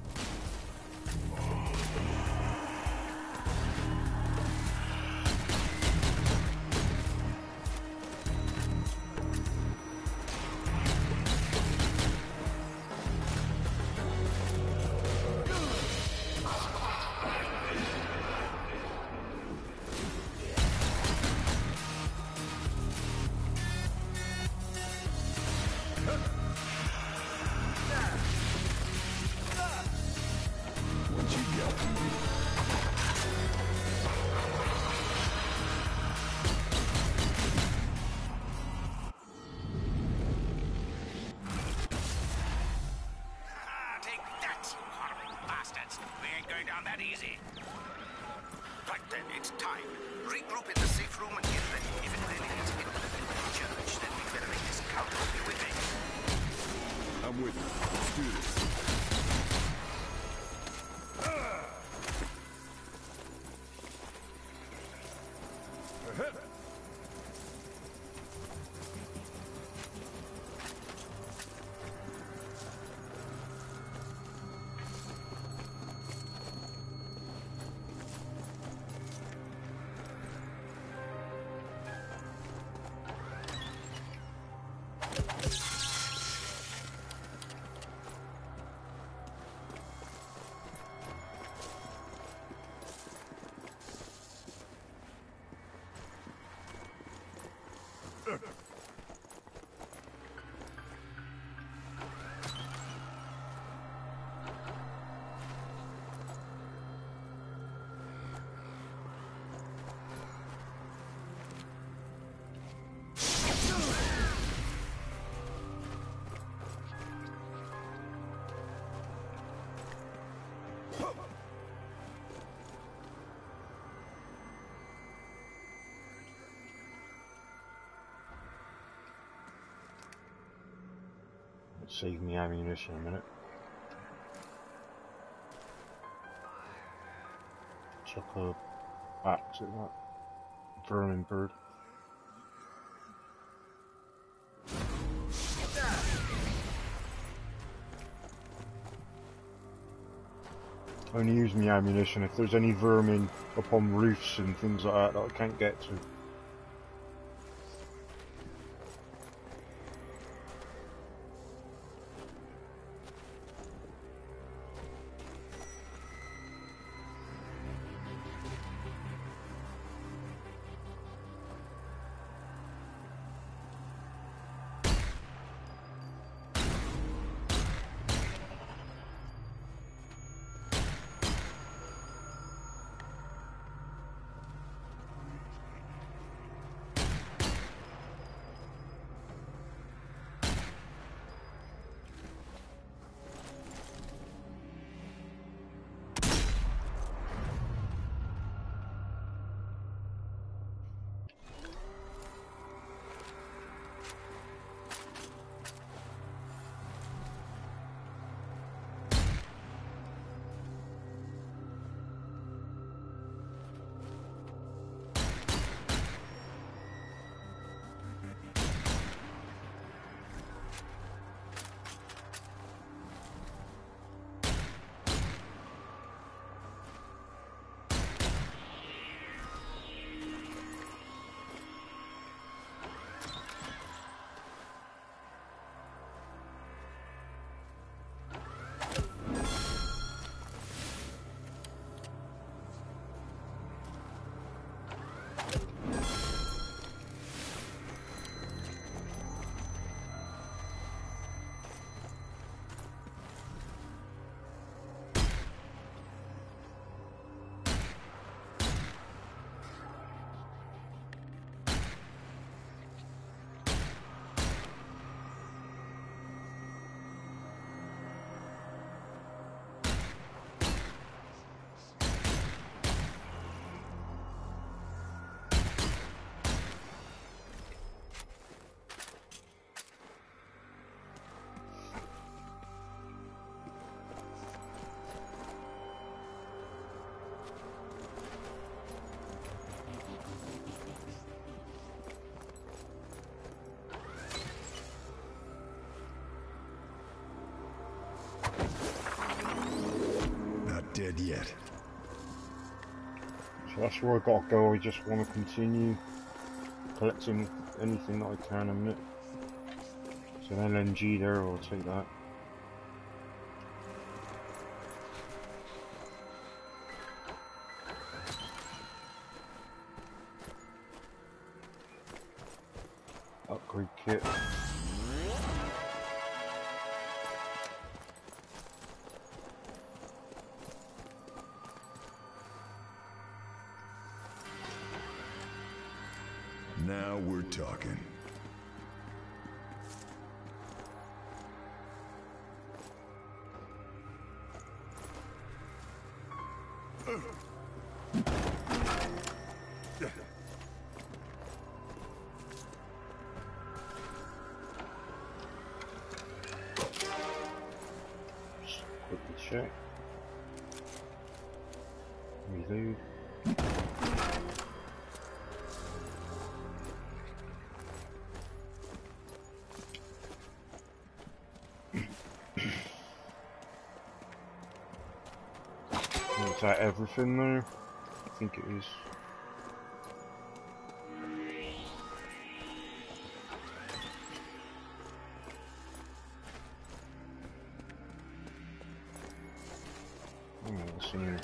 Easy. Right then, it's time. Regroup in the safe room and get ready. If it really is hidden within the church, then we better make this count. Are you with me? I'm with you. Let's do this. Save me ammunition a minute. Chuck a axe at that vermin bird. Only use my ammunition if there's any vermin up on roofs and things like that that I can't get to. Dead yet. So that's where I gotta go. I just want to continue collecting anything that I can in a minute. So an L N G there, I'll take that. Upgrade kit. Now we're talking. food. Is that everything there? I think it is. Oh, what's in here?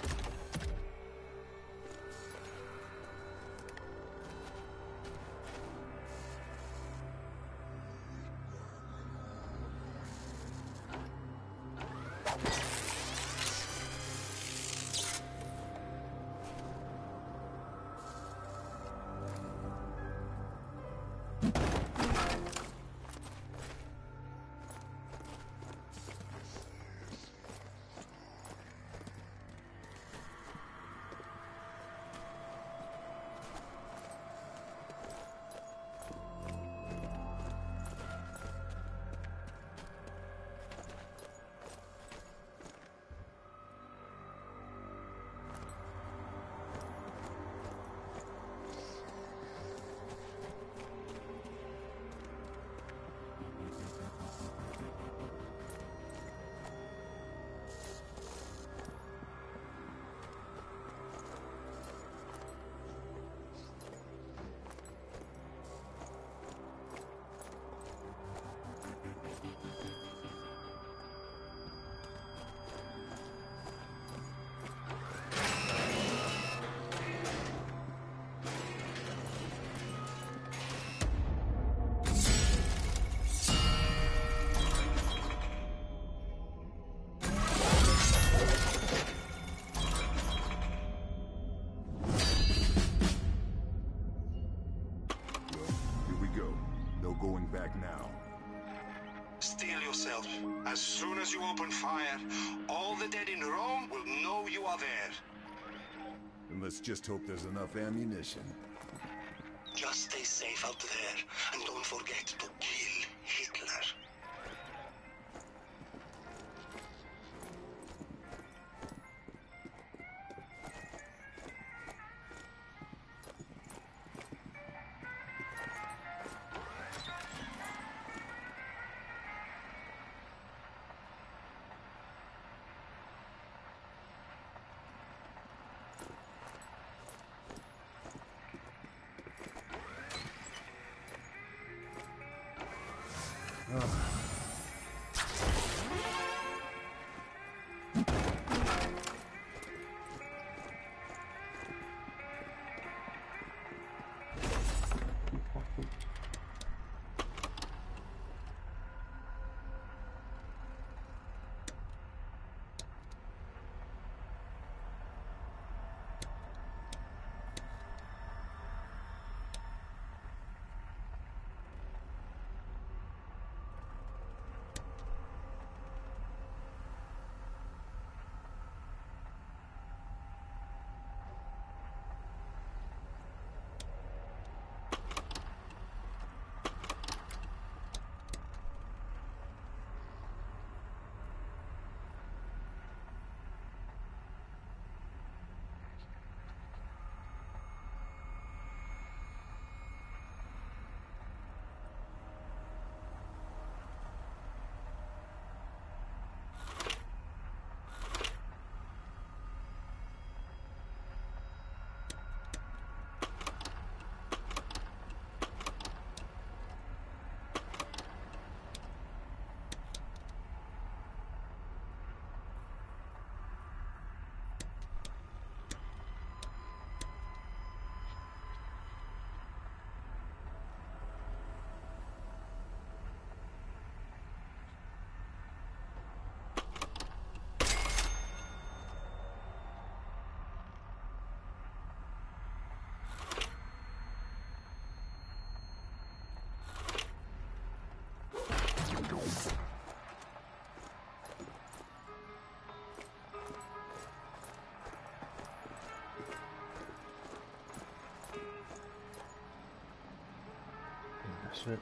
Going back now. Steel yourself. As soon as you open fire, all the dead in Rome will know you are there. And let's just hope there's enough ammunition. Just stay safe out there, and don't forget to kill Hitler. That's it.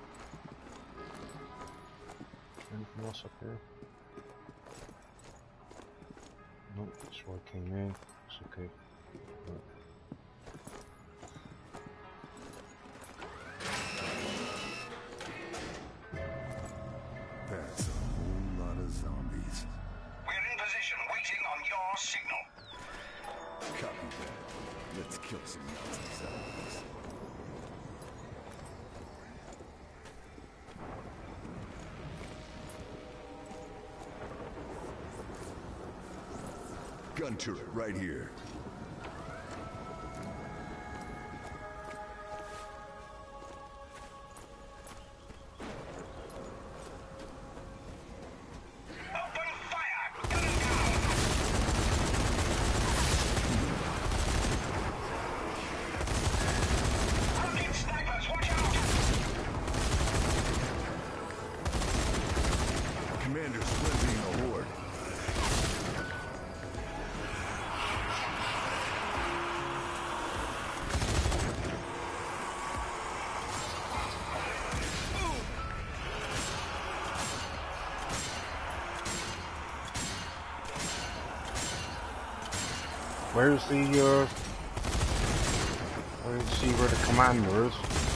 Anything else up here? Nope, that's where I came in. It's okay. That's a whole lot of zombies. We're in position, waiting on your signal. Copy that. Let's kill some Nazi zombies. Gun turret right here. Open fire! Gun him down! Target snipers, watch out! Commander's frenzying the horde. Where's the, uh... I don't see where the commander is.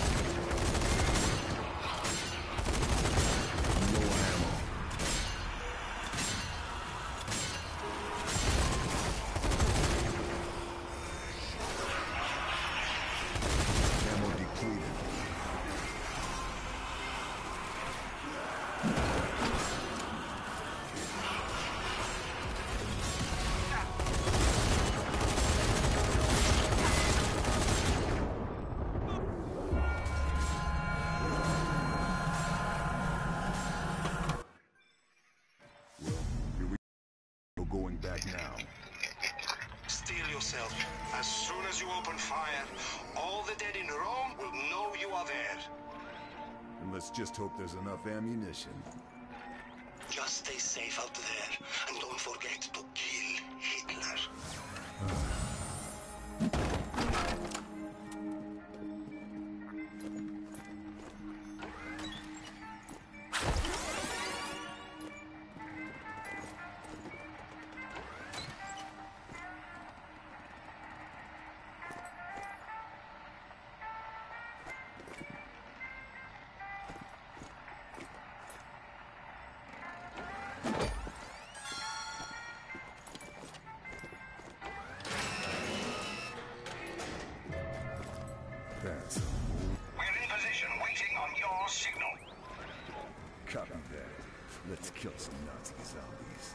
Low ammo. Ammo depleted. Going back now. Steel yourself. As soon as you open fire, all the dead in Rome will know you are there. And let's just hope there's enough ammunition. Just stay safe out there, and don't forget to kill Hitler. That's a We're in position, waiting on your signal. copy that. Let's kill some Nazi zombies.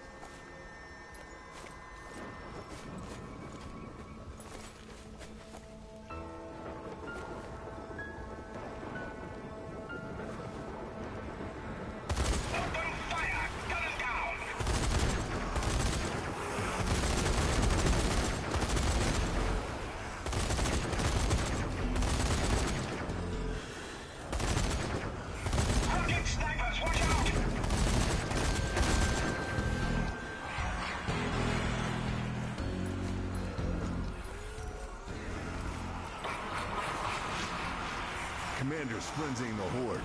Open fire! Gun him down! Target snipers, watch out! Commander's frenzying the horde.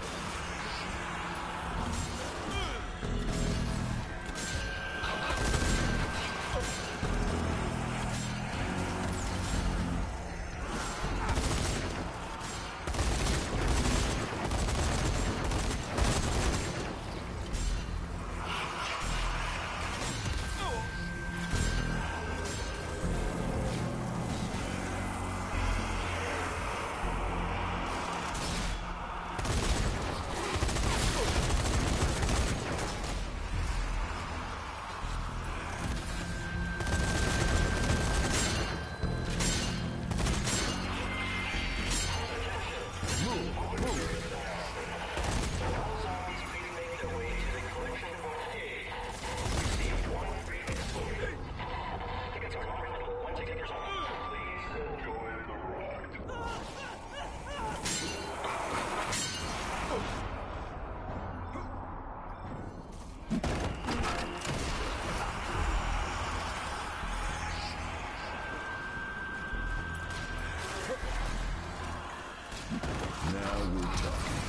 Now we're talking.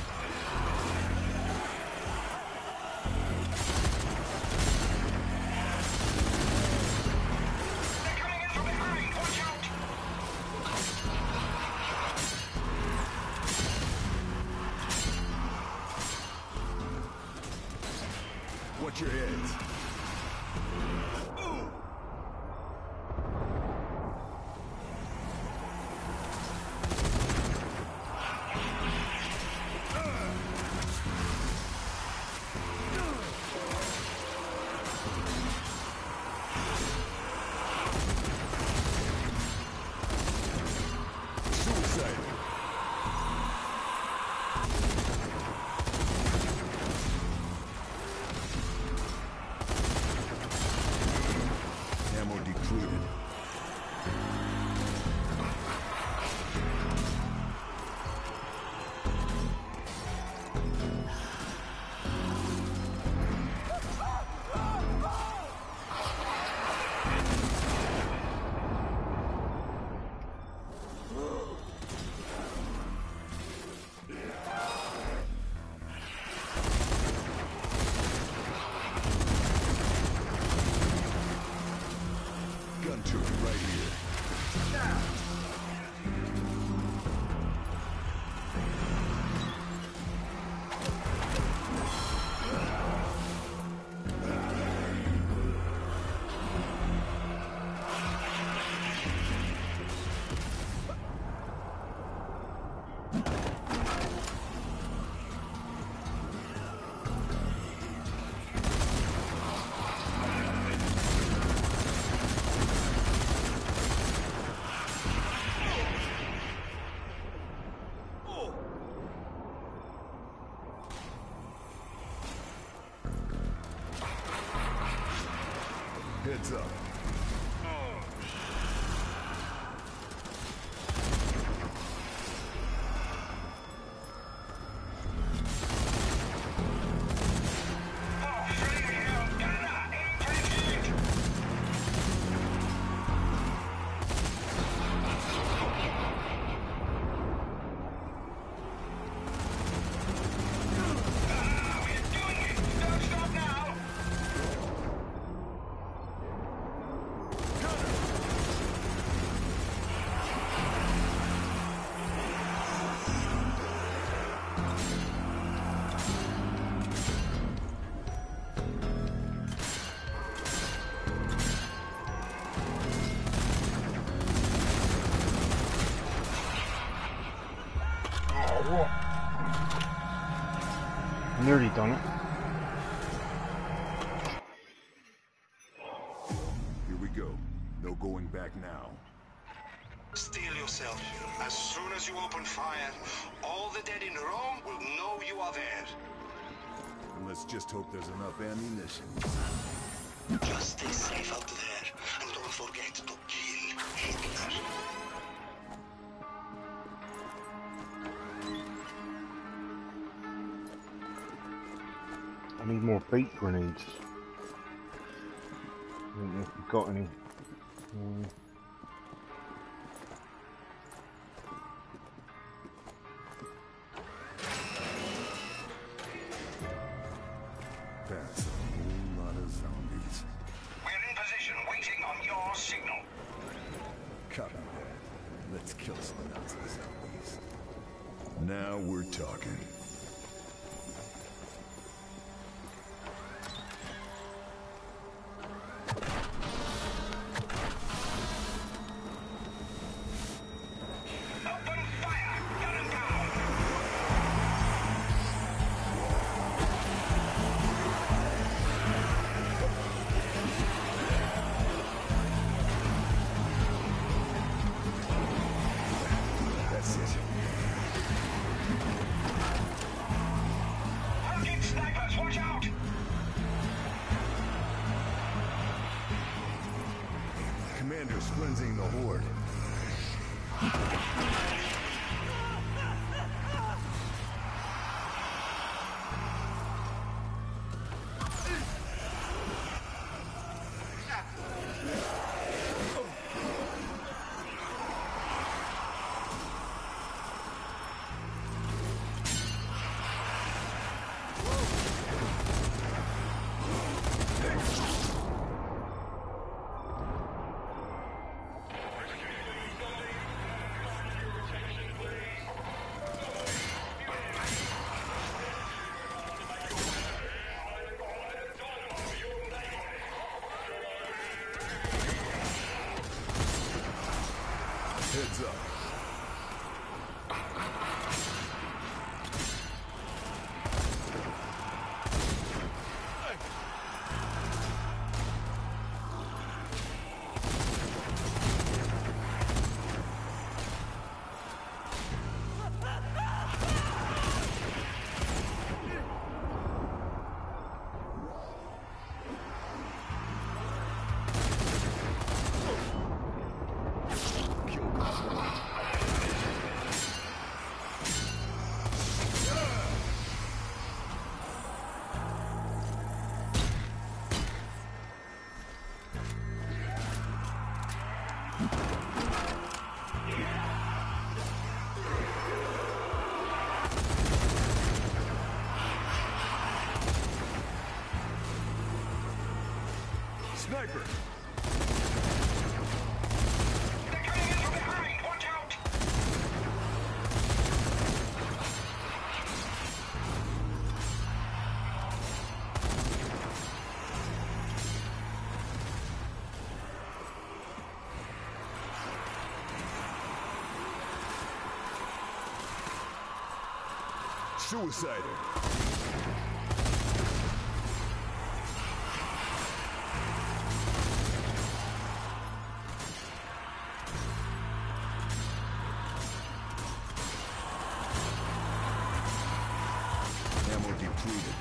They're coming in from behind, watch out! gun turret right here. Now! Heads up. Nearly done it. Here we go. No going back now. Steel yourself. As soon as you open fire, all the dead in Rome will know you are there. And let's just hope there's enough ammunition. Just stay safe out there, and don't forget to kill Hitler. I need more bait grenades. I don't know if we've got any. Um, That's a whole lot of zombies. We're in position, waiting on your signal. Copy that. Let's kill some Nazi zombies. Now we're talking. Commander's cleansing the horde. Heads up. Sniper! suicider. Ammo depleted.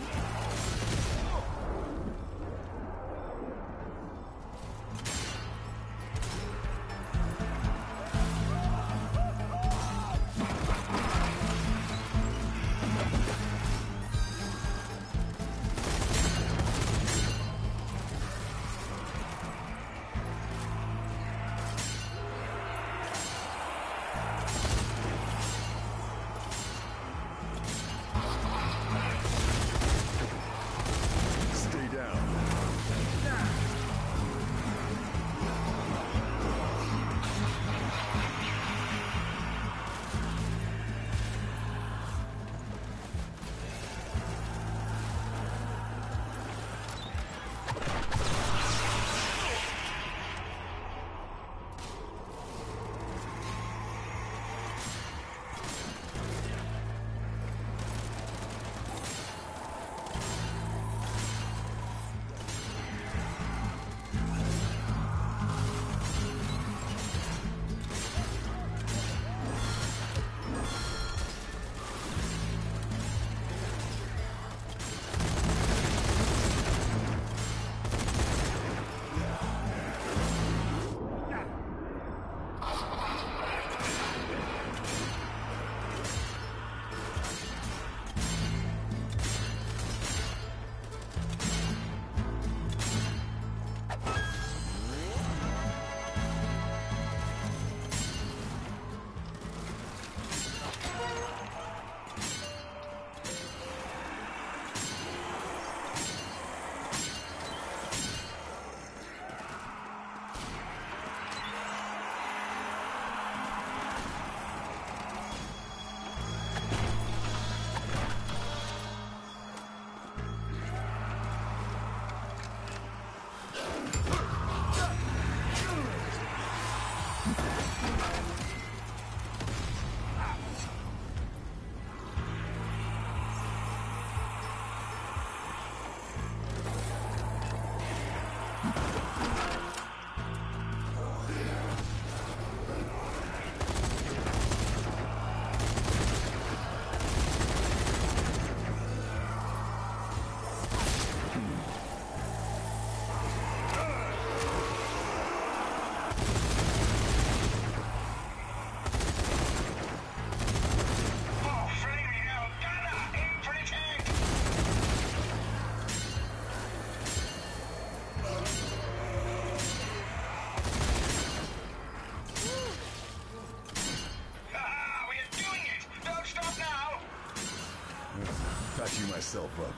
Patch you myself up.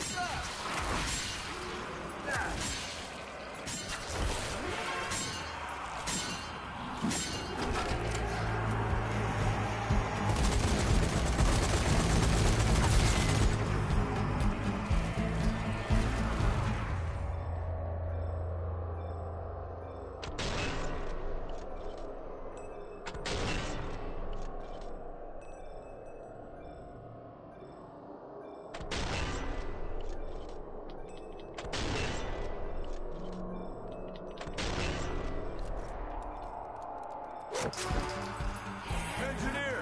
Engineer!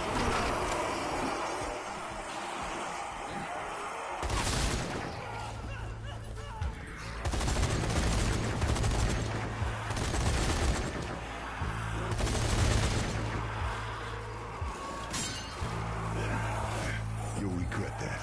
You'll regret that.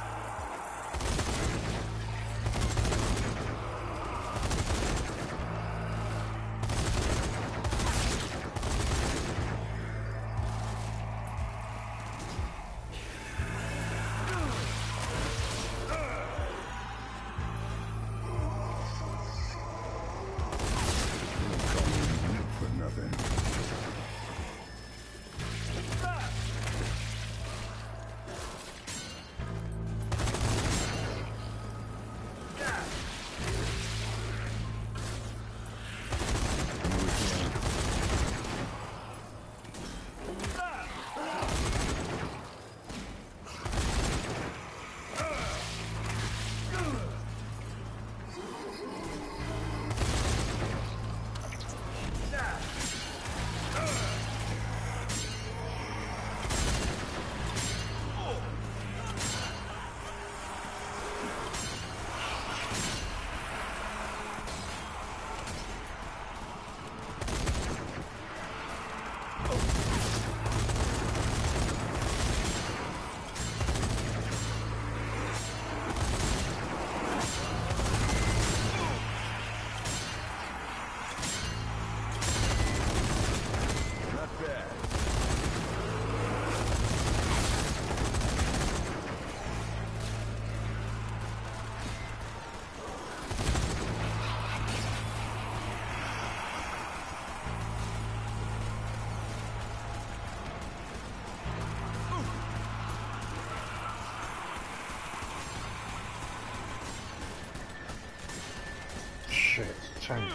tank.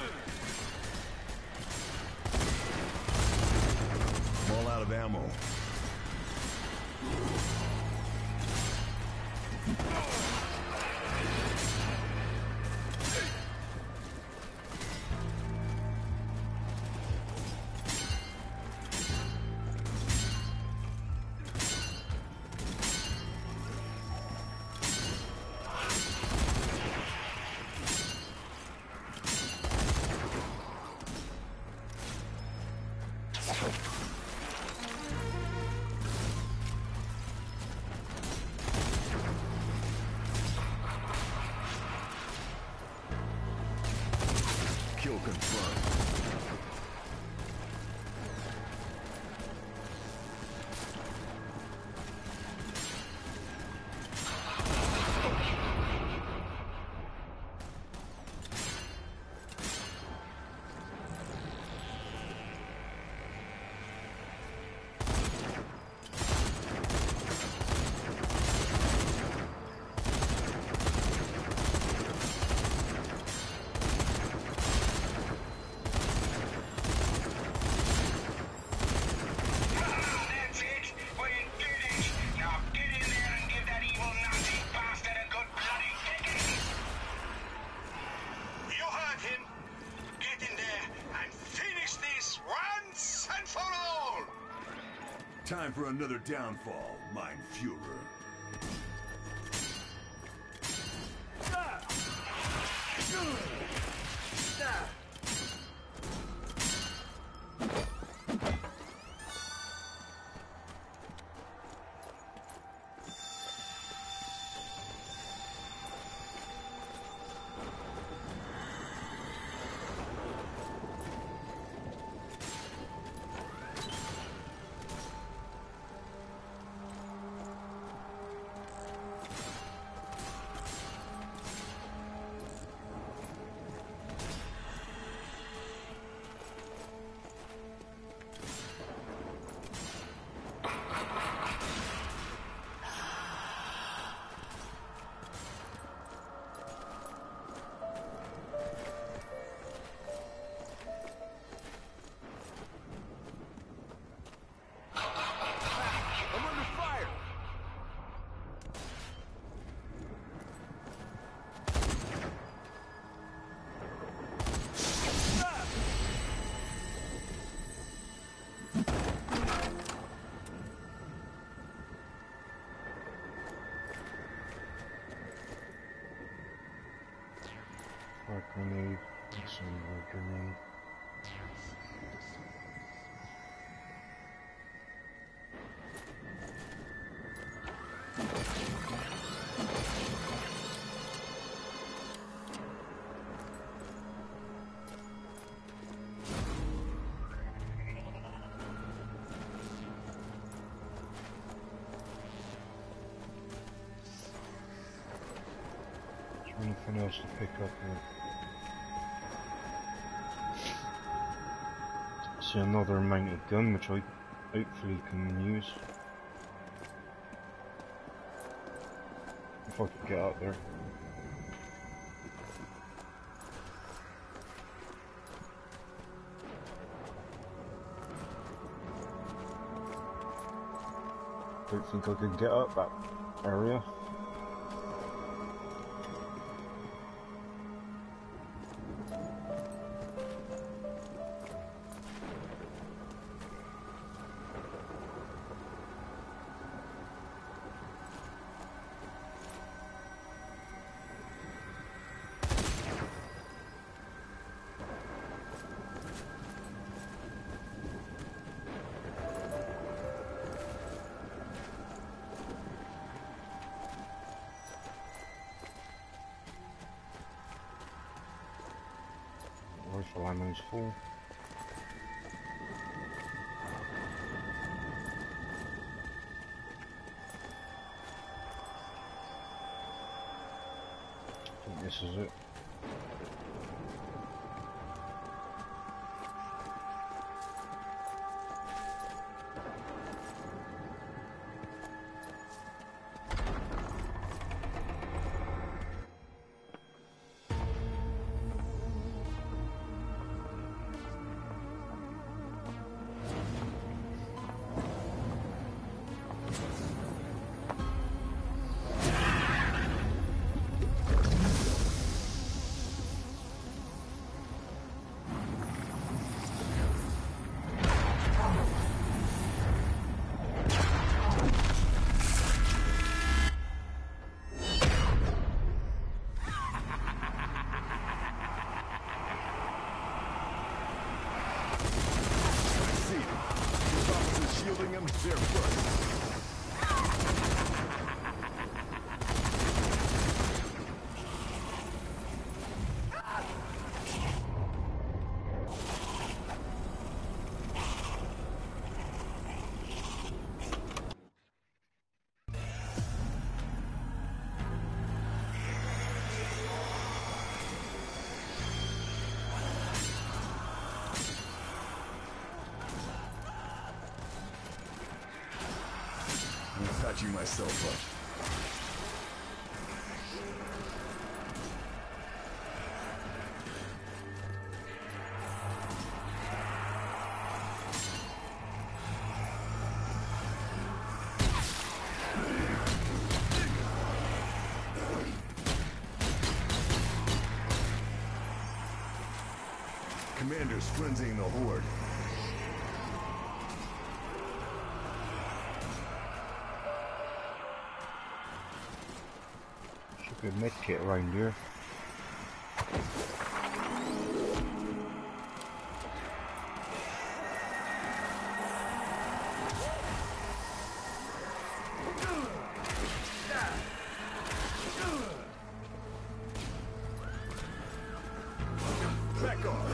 I'm all out of ammo. Kill confirmed. Time for another downfall, Mein Fuhrer. Fire grenade, incendiary grenade. Is there anything else to pick up here? See another mounted gun which I hopefully can use if I could get out there. Don't think I can get up that area. Rifle ammo's full. I think this is it. there first. Patching myself up. Commander's frenzying the horde. Good medkit around here. Back off.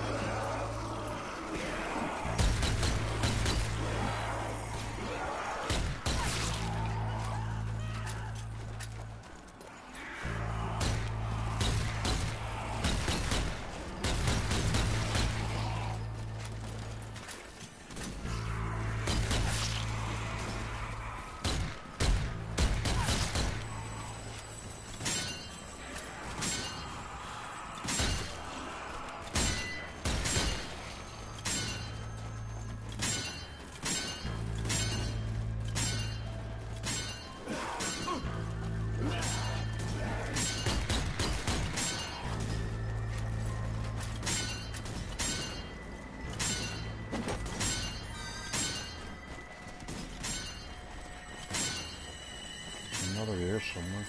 Another here somewhere.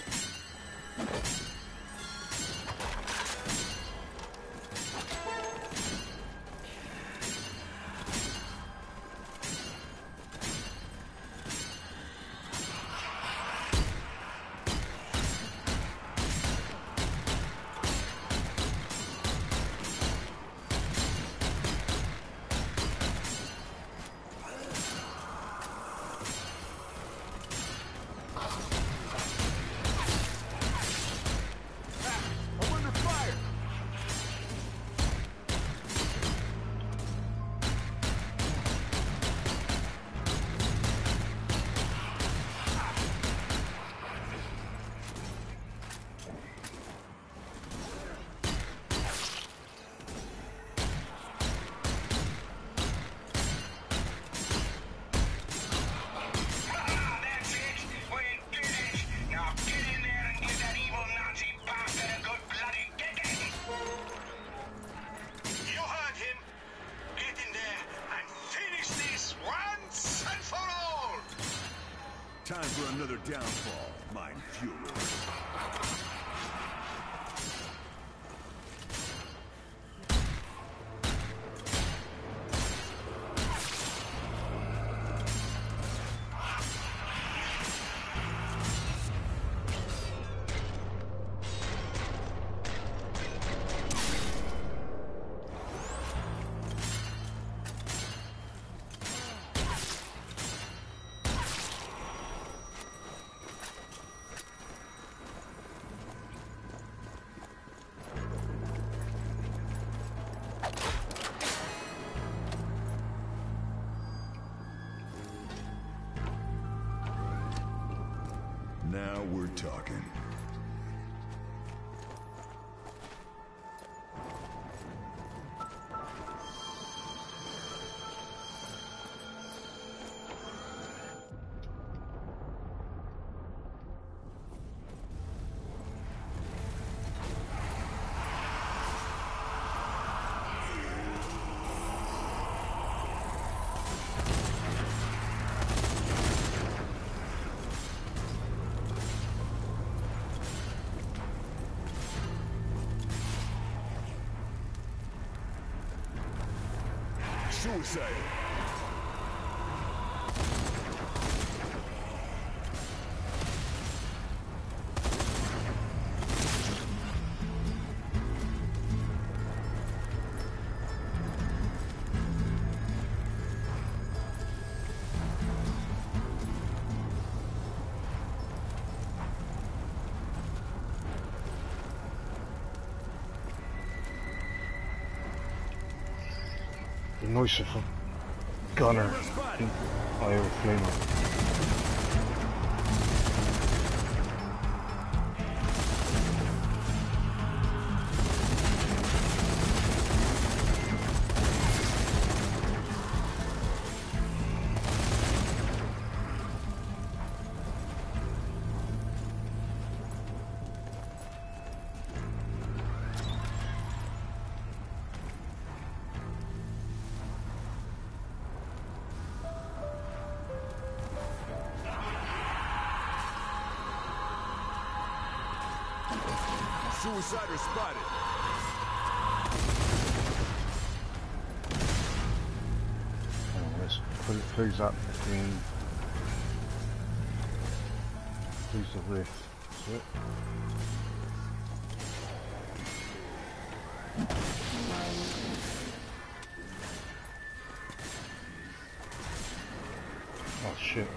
Time for another downfall, mein Fuhrer. Now we're talking. Suicide. Be nice if a gunner can fire a flamer. Suicider spotted. Oh, let's put, close that between. Close the rift. That's it. Oh shit.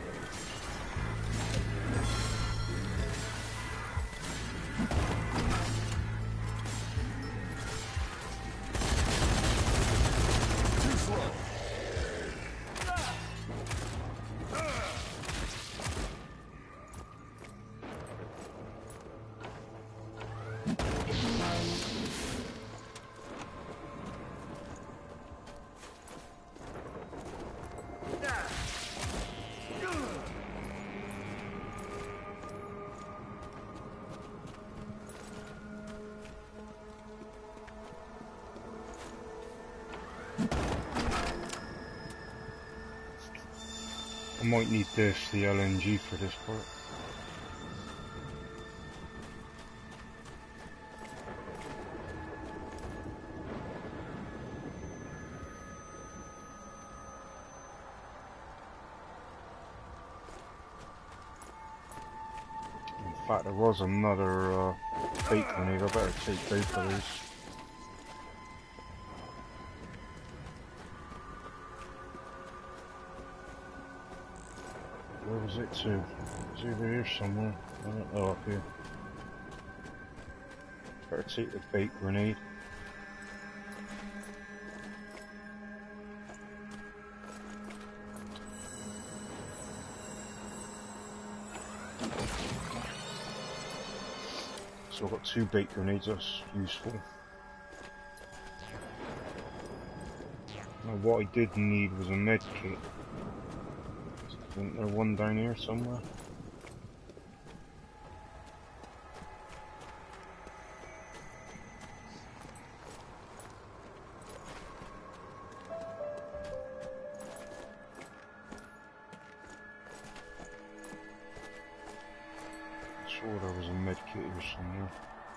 I might need this, the L N G for this part. In fact, there was another uh, bait grenade. I better take both of these. Where was it to? It's over here somewhere. I don't know, up here. Better take the bait grenade. So I've got two bait grenades, that's useful. Now what I did need was a med kit. Isn't there one down here somewhere? I'm sure there was a med kit here somewhere.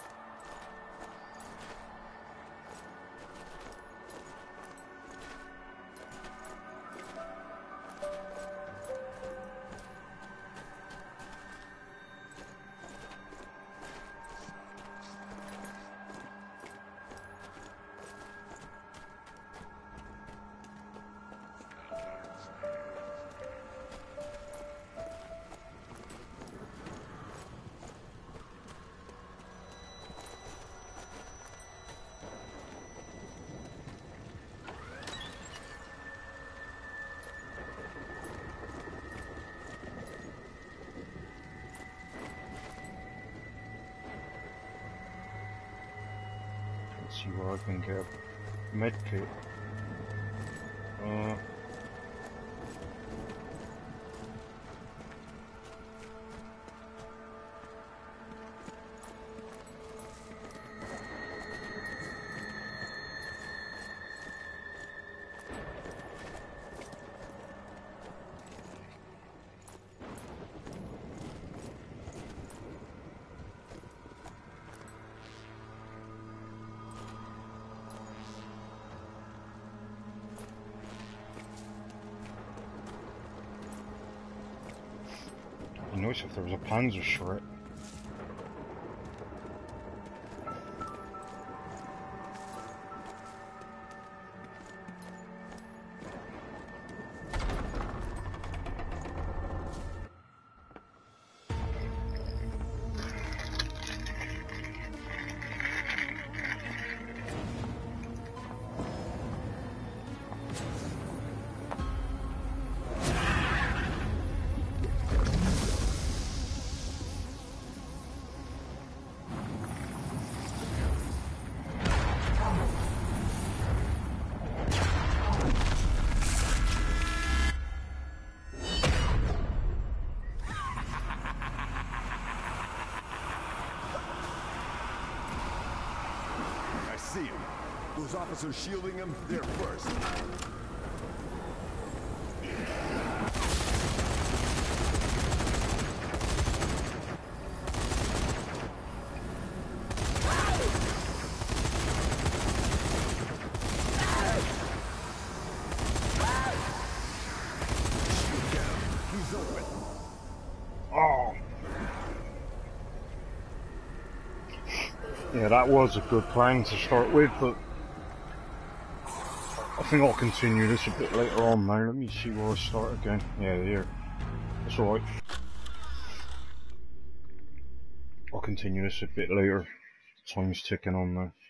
See where I can get a med kit. Uh, It'd be nice if there was a Panzer shred. Those officers shielding him, they're first. Oh. Yeah, that was a good plan to start with, but I think I'll continue this a bit later on now. Let me see where I start again. Yeah, here. That's alright. I'll continue this a bit later. Time's ticking on now.